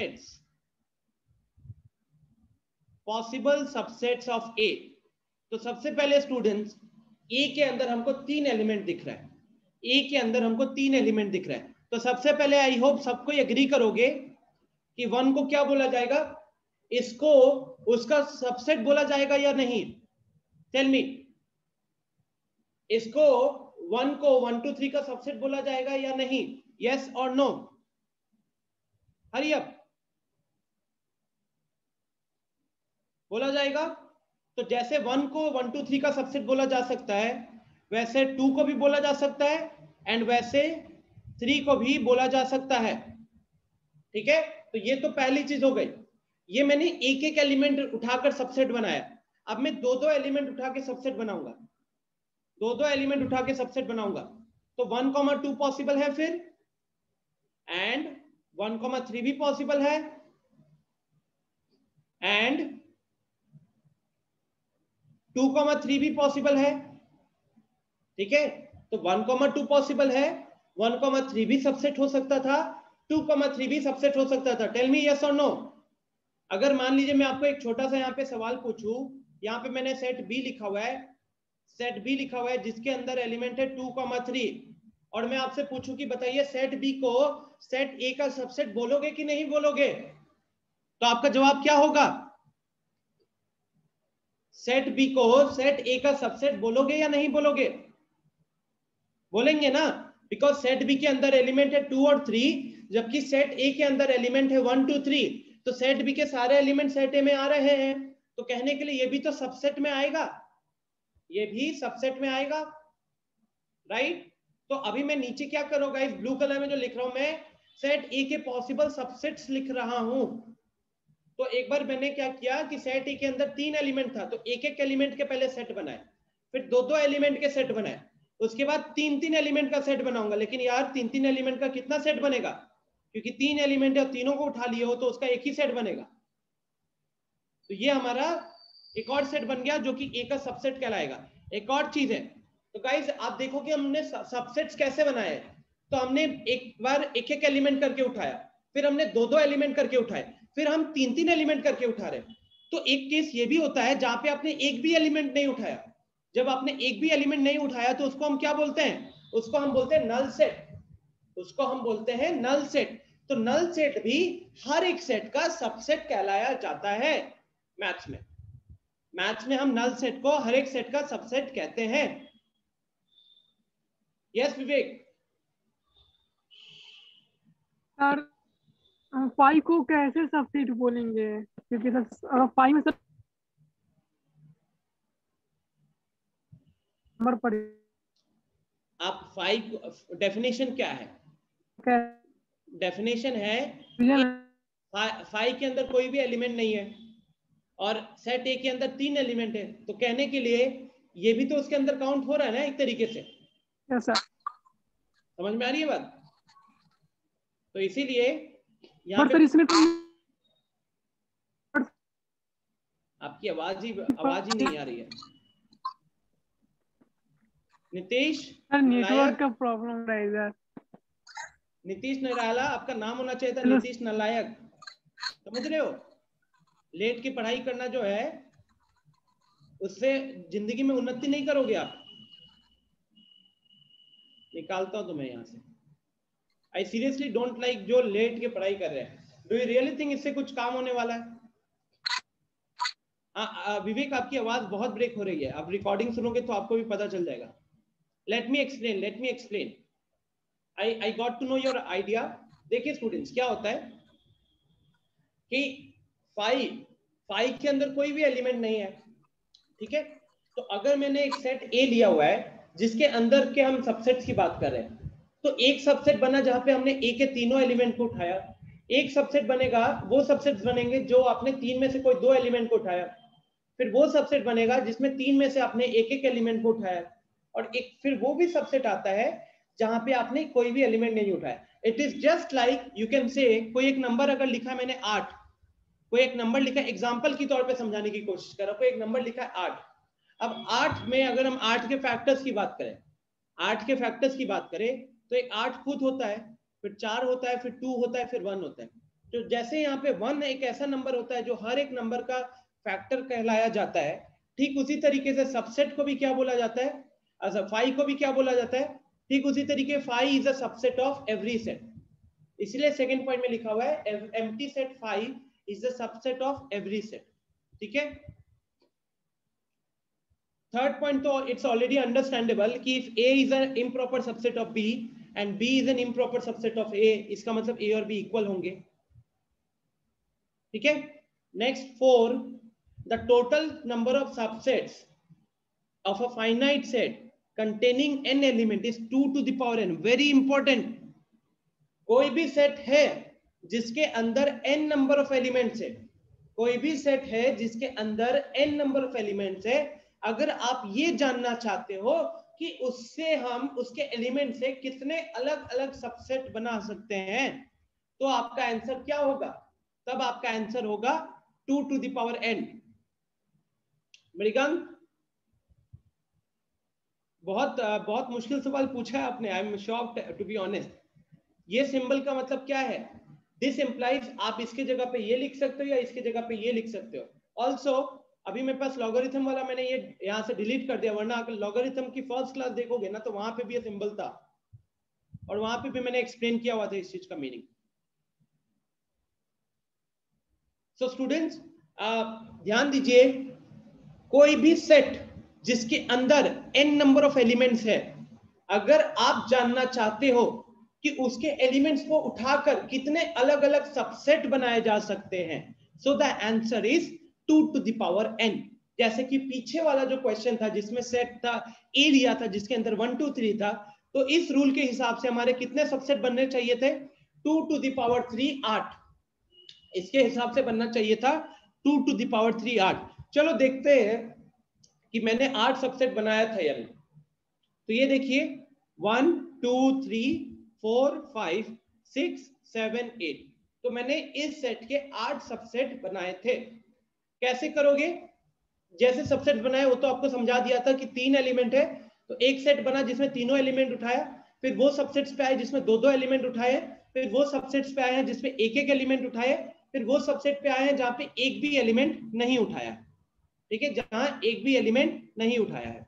सबसेट्स ऑफ ए, तो सबसे पहले स्टूडेंट्स ए के अंदर हमको 3 एलिमेंट दिख रहा है, ए के अंदर हमको 3 एलिमेंट दिख रहा है। तो सबसे पहले आई होप सबको एग्री करोगे कि 1 को क्या बोला जाएगा? इसको उसका सबसेट बोला जाएगा या नहीं? टेल मी, इसको 1 को 1 2 3 का सबसेट बोला जाएगा या नहीं? यस और नो? हरी अप, बोला जाएगा। तो जैसे 1 को 1 2 3 का सबसेट बोला जा सकता है, वैसे 2 को भी बोला जा सकता है एंड वैसे 3 को भी बोला जा सकता है, ठीक है। तो ये तो पहली चीज हो गई। ये मैंने एक एक एलिमेंट उठाकर सबसेट बनाया। अब मैं 2-2 एलिमेंट उठा के सबसेट बनाऊंगा, 2-2 एलिमेंट उठा के सबसेट बनाऊंगा। तो 1, 2 पॉसिबल है फिर, एंड 1, 3 भी पॉसिबल है, एंड 2, 3 भी पॉसिबल है, ठीक है। तो 1, 2 पॉसिबल है, 1, 3 भी सबसेट हो सकता था, 2, 3 भी सबसेट हो सकता था। टेल मी यस और नो। अगर मान लीजिए मैं आपको एक छोटा सा यहाँ पे सवाल पूछूं, यहाँ पे मैंने सेट बी लिखा हुआ है, सेट बी लिखा हुआ है जिसके अंदर एलिमेंट है 2, 3, और मैं आपसे पूछूं कि बताइए सेट बी को सेट ए का सबसेट बोलोगे कि नहीं बोलोगे? तो आपका जवाब क्या होगा? सेट बी को सेट ए का सबसेट बोलोगे या नहीं बोलोगे? बोलेंगे ना, बिकॉज सेट बी के अंदर एलिमेंट है 2 और 3, जबकि सेट ए के अंदर एलिमेंट है 1 2 3। तो सेट बी के सारे एलिमेंट सेट ए में आ रहे हैं, तो कहने के लिए ये भी तो सबसेट में आएगा, ये भी सबसेट में आएगा, राइट। तो अभी मैं नीचे क्या करूंगा, इस ब्लू कलर में जो लिख रहा हूं मैं सेट ए के पॉसिबल सबसेट्स लिख रहा हूं। तो एक बार मैंने क्या किया कि सेट ए के अंदर 3 एलिमेंट था, तो एक एक एलिमेंट के पहले सेट बनाए, फिर 2-2 एलिमेंट के सेट बनाए, उसके बाद 3-3 एलिमेंट का सेट बनाऊंगा। लेकिन यार 3-3 एलिमेंट का कितना सेट बनेगा? क्योंकि 3 एलिमेंट है, तीनों को उठा लिए हो तो उसका एक ही सेट बनेगा। तो ये हमारा एक और सेट बन गया जो कि ए का सबसेट कहलाएगा। एक और चीज है, तो गाइस आप देखो कि हमने सबसेट्स कैसे बनाए। तो हमने एक बार एक एक एलिमेंट करके उठाया, फिर हमने दो दो एलिमेंट करके उठाए, फिर हम तीन तीन एलिमेंट करके उठा रहे। तो एक केस ये भी होता है जहां पे आपने एक भी एलिमेंट नहीं उठाया। जब आपने एक भी एलिमेंट नहीं उठाया तो उसको हम क्या बोलते हैं? उसको हम बोलते हैं नल सेट। उसको हम बोलते हैं नल सेट। तो नल सेट भी हर एक सेट का सबसेट कहलाया जाता है मैथ्स में। मैथ्स में हम नल सेट को हर एक सेट का सबसेट कहते हैं। यस विवेक। सर फाइव को कैसे सबसेट बोलेंगे? क्योंकि सर फाइव में सर नंबर पड़े। आप फाइव डेफिनेशन क्या है? डेफिनेशन है फाइव के अंदर कोई भी एलिमेंट नहीं है और सेट ए के अंदर तीन एलिमेंट है। तो कहने के लिए ये भी तो उसके अंदर काउंट हो रहा है ना एक तरीके से। Yes sir. समझ में आ रही है बात? तो इसीलिए यहाँ सर इसमें तो आपकी आवाज ही नहीं आ रही है। नीतीश सर नेटवर्क का प्रॉब्लम है इधर। नीतीश निराला आपका नाम होना चाहिए था, नीतीश नालायक। समझ रहे हो? लेट की पढ़ाई करना जो है उससे जिंदगी में उन्नति नहीं करोगे आप। निकालता हूं तुम्हें यहां से। आई सीरियसली डोंट लाइक जो लेट के पढ़ाई कर रहे हैं। डू यू रियली थिंक इससे कुछ काम होने वाला है? विवेक आपकी आवाज बहुत ब्रेक हो रही है। आप रिकॉर्डिंग सुनोगे तो आपको भी पता चल जाएगा। Let me explain. I got to know your idea। देखिए स्टूडेंट्स क्या होता है कि फाइव के अंदर कोई भी एलिमेंट नहीं है, ठीक है? तो अगर मैंने एक सेट ए लिया हुआ है जिसके अंदर के हम सबसेट्स की बात कर रहे हैं, तो एक सबसेट बना जहां पे हमने ए के तीनों एलिमेंट को उठाया। एक सबसेट बनेगा, वो सबसेट्स बनेंगे जो आपने तीन में से कोई दो एलिमेंट को उठाया। फिर वो सबसेट बनेगा जिसमें तीन में से आपने एक एक एलिमेंट को उठाया। और एक फिर वो भी सबसेट आता है जहां पे आपने कोई भी एलिमेंट नहीं उठाया। It is just like you can say कोई एक नंबर अगर लिखा है मैंने 8, कोई एक नंबर लिखा है, एग्जांपल की तौर पे समझाने की कोशिश कर रहा हूं। कोई एक नंबर लिखा है 8। अब 8 में अगर हम 8 के फैक्टर्स की बात करें, 8 के फैक्टर्स की बात करें तो एक 8 खुद होता है, फिर 4 होता है, फिर 2 होता है, फिर 1 होता है। तो जैसे यहाँ पे 1 एक ऐसा नंबर होता है जो हर एक नंबर का फैक्टर कहलाया जाता है, ठीक उसी तरीके से सबसेट को भी क्या बोला जाता है? अच्छा, 5 को भी क्या बोला जाता है? ठीक उसी तरीके 5 is a subset of every set. इसलिए सेकंड पॉइंट में लिखा हुआ है empty set 5 is the subset of every set. ठीक है? थर्ड पॉइंट तो इट्स ऑलरेडी अंडरस्टैंडेबल कि if A is an improper subset of B and B is an improper subset of A, इसका मतलब A और B इक्वल होंगे। ठीक है? Next 4, the total number of subsets of a finite set containing n element is 2 to the power n। very important। कोई भी set है जिसके अंदर n नंबर ऑफ एलिमेंट्स है, कोई भी सेट है जिसके अंदर n नंबर ऑफ एलिमेंट्स है, अगर आप ये जानना चाहते हो कि उससे हम उसके एलिमेंट से कितने अलग अलग सबसेट बना सकते हैं, तो आपका आंसर क्या होगा? तब आपका आंसर होगा 2 to the power n। मृगंक, बहुत मुश्किल सवाल पूछा है आपने। I am shocked to be honest. ये सिंबल का मतलब क्या है? दिस इंप्लाइज आप इसके जगह पे ये लिख सकते हो या इसके जगह पे ये लिख सकते हो। ऑल्सो अभी मेरे पास लॉगरिथम वाला मैंने ये यहाँ से डिलीट कर दिया, वरना अगर लॉगरिथम की फर्स्ट क्लास देखोगे ना तो वहां पे भी ये सिंबल था और वहां पे भी मैंने एक्सप्लेन किया हुआ था इस चीज का मीनिंग। सो स्टूडेंट्स ध्यान दीजिए, कोई भी सेट जिसके अंदर n नंबर ऑफ एलिमेंट्स है, अगर आप जानना चाहते हो कि उसके एलिमेंट्स को उठाकर कितने अलग अलग सबसेट बनाए जा सकते हैं, so the answer is 2 to the power n। जैसे कि पीछे वाला जो क्वेश्चन था जिसमें सेट था A लिया था जिसके अंदर 1 2 3 था, तो इस रूल के हिसाब से हमारे कितने सबसेट बनने चाहिए थे? 2 to the power 3 8। इसके हिसाब से बनना चाहिए था 2 to the power 3 8। चलो देखते हैं कि मैंने 8 सबसेट बनाया था यानी। तो ये देखिए 1 2 3 4 5 6 7 8। तो मैंने इस सेट के 8 सबसेट बनाए थे। कैसे करोगे? जैसे सबसेट बनाए वो तो आपको समझा दिया था कि 3 एलिमेंट है तो एक सेट बना जिसमें तीनों एलिमेंट उठाया, फिर वो सबसेट्स पे आए जिसमें दो दो एलिमेंट उठाए, फिर वो सबसेट्स पे आए हैं जिसमें एक एक एलिमेंट उठाए, फिर वो सबसेट पे आए हैं जहां पे एक भी एलिमेंट नहीं उठाया। ठीक है, जहां एक भी एलिमेंट नहीं उठाया है,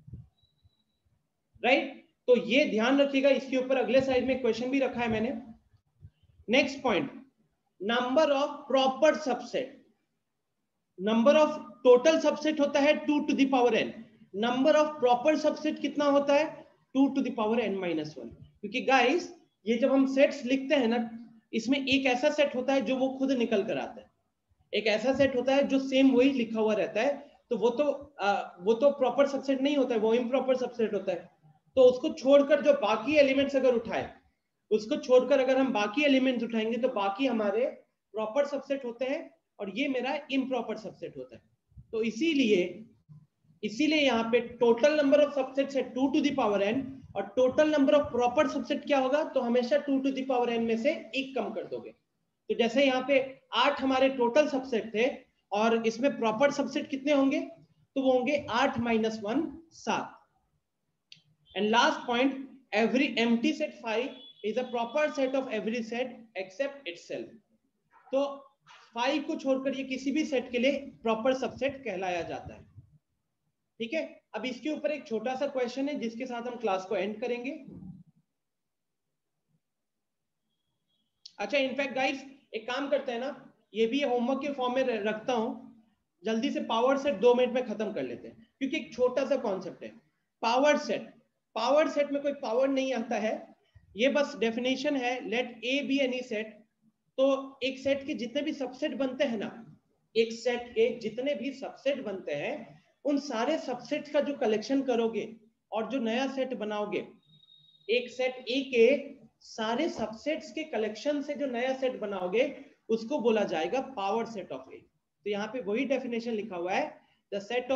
राइट। तो ये ध्यान रखिएगा, इसके ऊपर अगले साइड में क्वेश्चन भी रखा है मैंने। Next point, number of proper subset. Number of total subset होता है 2 to the power n, number of proper subset कितना होता है 2 to the power n minus 1। क्योंकि गाइस ये जब हम सेट्स लिखते हैं ना, इसमें एक ऐसा सेट होता है जो वो खुद निकल कर आता है, एक ऐसा सेट होता है जो सेम वही लिखा हुआ रहता है, तो वो तो प्रॉपर सबसेट नहीं होता है, वो इम्प्रॉपर सबसेट होता है। तो उसको छोड़कर जो बाकी एलिमेंट्स अगर उठाए, उसको छोड़कर अगर हम बाकी एलिमेंट्स उठाएंगे तो बाकी हमारे प्रॉपर सबसेट होते हैं और ये मेरा इम्प्रॉपर सबसेट होता है। तो इसीलिए यहाँ पे टोटल नंबर ऑफ सबसेट्स है 2 to the power n और total number of proper subset क्या होगा, तो हमेशा 2 to the power n में से एक कम कर दोगे। तो जैसे यहाँ पे 8 हमारे टोटल सबसेट थे और इसमें प्रॉपर सबसेट कितने होंगे, तो वो होंगे 8 - 1 7। And last point, every empty set phi is a proper set of every set except itself। तो phi को छोड़कर ये किसी भी सेट के लिए प्रॉपर सबसेट कहलाया जाता है। ठीक है, अब इसके ऊपर एक छोटा सा क्वेश्चन है जिसके साथ हम क्लास को एंड करेंगे। अच्छा, इनफैक्ट गाइस एक काम करते हैं ना, ये भी होमवर्क के फॉर्म में रखता हूं, जल्दी से पावर सेट 2 मिनट में खत्म कर लेते हैं, क्योंकि एक छोटा सा कॉन्सेप्ट है पावर सेट। पावर सेट में कोई पावर नहीं आता है, ये बस डेफिनेशन है, let A B any set. तो एक सेट के जितने भी सबसेट बनते हैं ना, एक सेट के जितने भी सबसेट बनते हैं, उन सारे सबसेट का जो कलेक्शन करोगे और जो नया सेट बनाओगे, एक सेट ए के सारे सबसेट्स के कलेक्शन से जो नया सेट बनाओगे उसको बोला जाएगा पावर सेट ऑफ ए। तो यहाँ पे वही डेफिनेशन लिखा हुआ है, the set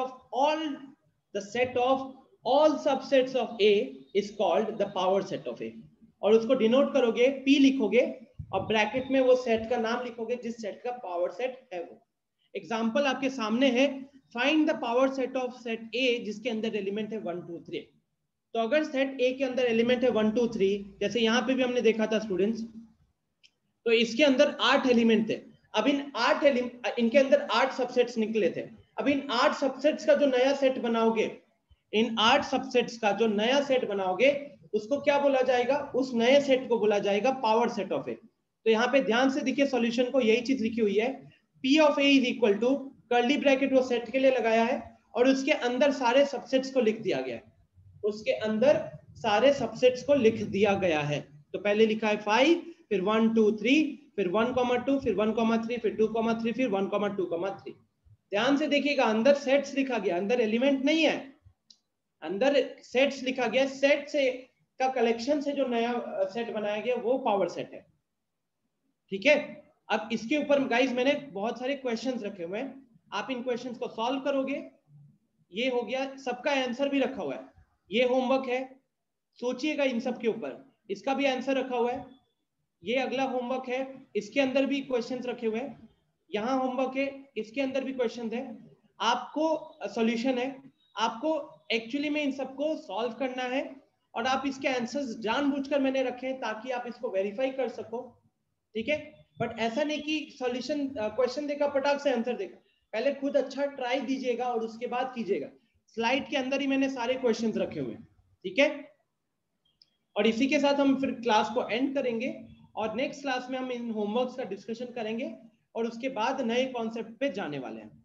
of all subsets of A is called the power set of A. और उसको डिनोट करोगे, पी लिखोगे और ब्रैकेट में वो सेट का नाम लिखोगे जिस सेट का पावर सेट है वो। एग्जांपल आपके सामने है, find the power set of set A जिसके अंदर एलिमेंट है 1 2 3। तो अगर सेट ए के अंदर एलिमेंट है 1 2 3, जैसे यहाँ पे भी हमने देखा था स्टूडेंट्स, तो इसके अंदर 8 एलिमेंट थे। अब इनके अंदर 8 सबसेट्स निकले थे। अब इन 8 सबसेट्स का जो नया सेट बनाओगे, इन 8 सबसेट्स का जो नया सेट बनाओगे उसको क्या बोला जाएगा, उस नए सेट को बोला जाएगा पावर सेट ऑफ ए। तो यहाँ पे ध्यान से देखिए सॉल्यूशन को, यही चीज लिखी हुई है, P of A is equal to curly bracket वो सेट के लिए लगाया है और उसके अंदर सारे सबसेट्स को लिख दिया गया है, उसके अंदर सारे सबसेट्स को लिख दिया गया है। तो पहले लिखा है 5, फिर 1 2 3, फिर 1,2, फिर 1,3, फिर 2,3, फिर 1,2,3। ध्यान से देखिएगा, अंदर सेट्स लिखा गया, अंदर एलिमेंट नहीं है, अंदर सेट्स लिखा गया। सेट से का कलेक्शन से जो नया सेट बनाया गया वो पावर सेट है। ठीक है, अब इसके ऊपर गाइस मैंने बहुत सारे क्वेश्चंस रखे हुए हैं, आप इन क्वेश्चंस को सॉल्व करोगे। ये हो गया, सबका आंसर भी रखा हुआ है, ये होमवर्क है, सोचिएगा इन सब के ऊपर, इसका भी आंसर रखा हुआ है। ये अगला होमवर्क है, इसके अंदर भी क्वेश्चंस रखे हुए हैं, यहाँ होमवर्क है, इसके अंदर भी क्वेश्चंस है, आपको सॉल्यूशन है, आपको एक्चुअली में इन सबको सॉल्व करना है और आप इसके आंसर्स जानबूझकर मैंने रखे हैं ताकि आप इसको वेरीफाई कर सको। ठीक है, बट ऐसा नहीं कि सॉल्यूशन क्वेश्चन देखा फटाक से आंसर देखा, पहले खुद अच्छा ट्राई दीजिएगा और उसके बाद कीजिएगा। स्लाइड के अंदर ही मैंने सारे क्वेश्चंस रखे हुए हैं। ठीक है, और इसी के साथ हम फिर क्लास को एंड करेंगे और नेक्स्ट क्लास में हम इन होमवर्क्स का डिस्कशन करेंगे और उसके बाद नए कॉन्सेप्ट पे जाने वाले हैं।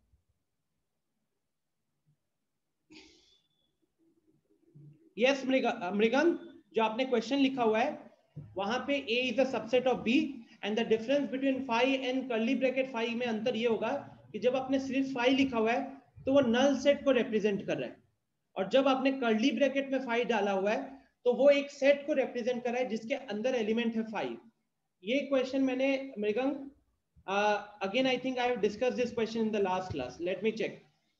यस मृगन, जो आपने क्वेश्चन लिखा हुआ है वहां पे A is the subset of B and the difference between phi and curly bracket phi में अंतर ये होगा कि जब आपने सिर्फ फाई लिखा हुआ है तो वो नल सेट को रिप्रेजेंट कर रहा है, और जब आपने कर्ली ब्रैकेट में फाई डाला हुआ है तो वो एक सेट को रिप्रेजेंट कर रहा है जिसके अंदर एलिमेंट है फाई। ये क्वेश्चन मैंने Mrigang, again I think I have discussed this question in the last class, let me check.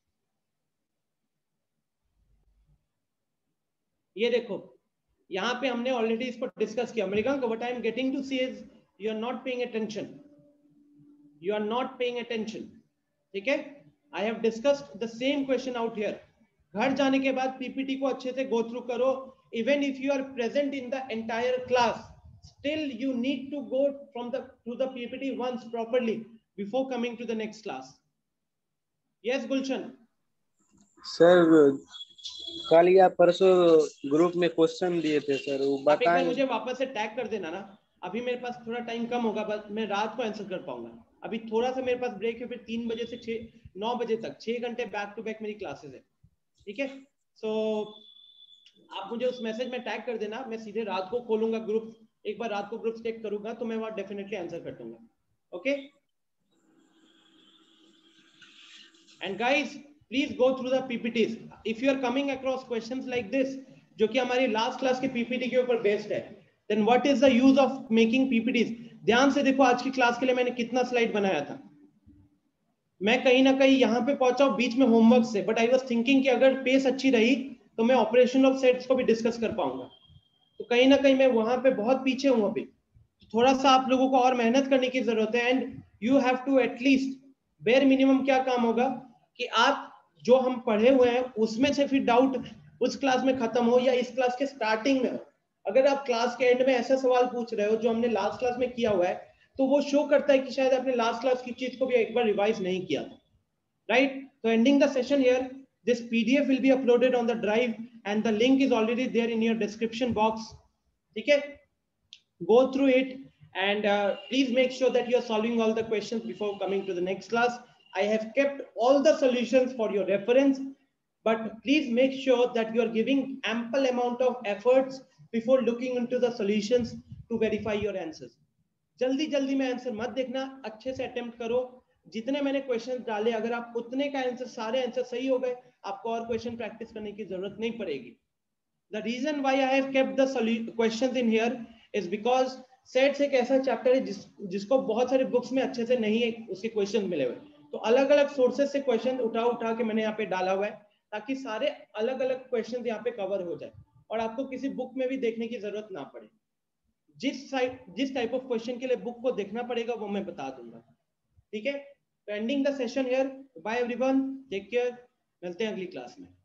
ये देखो, यहाँ पे हमने ऑलरेडी इसको डिस्कस किया। Mrigank, what I am getting to see is you are not paying attention, you are not paying attention. ठीक है, I have discussed the same question out here, घर जाने के बाद पीपीटी को अच्छे से गो थ्रू करो. Even if you are present in the entire class, still you need to go through the PPT once properly before coming to the next class. Yes, Gulshan. Sir कल या परसों group में question दिए थे sir, वो आप एक बार बताएं. मुझे वापस से टैग कर देना ना. अभी मेरे पास थोड़ा टाइम कम होगा, बस मैं रात को आंसर कर पाऊंगा. अभी थोड़ा सा मेरे पास ब्रेक है, फिर 3 बजे से 9 बजे तक 6 घंटे बैक टू बैक मेरी क्लासेस है. ठीक है, सो आप मुझे उस मैसेज में टैग कर देना. मैं सीधे रात को खोलूंगा ग्रुप, एक बार रात को ग्रुप चेक करूंगा तो मैं वहां डेफिनेटली आंसर कर दूंगा. Okay, and guys please go through the PPTs. If you are coming across questions like this जो कि हमारी लास्ट क्लास के पीपीटी के ऊपर बेस्ड है, then what is the use of making PPTs. ध्यान से देखो, आज की क्लास के लिए मैंने कितना स्लाइड बनाया था. मैं कहीं ना कहीं यहाँ पे पहुंचा बीच में होमवर्क से, बट आई वाज थिंकिंग कि अगर पेस अच्छी रही तो मैं ऑपरेशन ऑफ सेट्स को भी डिस्कस कर पाऊंगा. तो कहीं ना कहीं मैं वहां पे बहुत पीछे हूं अभी. तो थोड़ा सा आप लोगों को और मेहनत करने की जरूरत है. And you have to at least bare minimum क्या काम होगा कि आप जो हम पढ़े हुए हैं उसमें से फिर डाउट उस क्लास में खत्म हो या इस क्लास के स्टार्टिंग में हो. अगर आप क्लास के एंड में ऐसा सवाल पूछ रहे हो जो हमने लास्ट क्लास में किया हुआ है, तो वो शो करता है कि शायद आपने लास्ट क्लास की चीज को भी एक बार रिवाइज नहीं किया था. राइट, तो ending the session here. This PDF will be uploaded on the drive and the link is already there in your description box. Okay, go through it and please make sure that you are solving all the questions before coming to the next class. I have kept all the solutions for your reference, but please make sure that you are giving ample amount of efforts before looking into the solutions to verify your answers. जल्दी जल्दी में answer मत देखना, अच्छे से attempt करो. जितने मैंने क्वेश्चन डाले, अगर आप उतने का आंसर सारे आंसर सही हो गए, आपको और क्वेश्चन प्रैक्टिस करने की जरूरत नहीं पड़ेगी. The reason why I have kept the questions in here is because sets एक ऐसा चैप्टर है जिसको बहुत सारे बुक्स में अच्छे से नहीं है उसके क्वेश्चन मिले हुए. तो अलग अलग सोर्सेज से क्वेश्चन उठा के मैंने यहाँ पे डाला हुआ है ताकि सारे अलग अलग क्वेश्चन यहाँ पे कवर हो जाए और आपको किसी बुक में भी देखने की जरूरत ना पड़े. जिस टाइप ऑफ क्वेश्चन के लिए बुक को देखना पड़ेगा वो मैं बता दूंगा. ठीक है, तो ending the session here. Bye everyone, take care. मिलते हैं अगली क्लास में.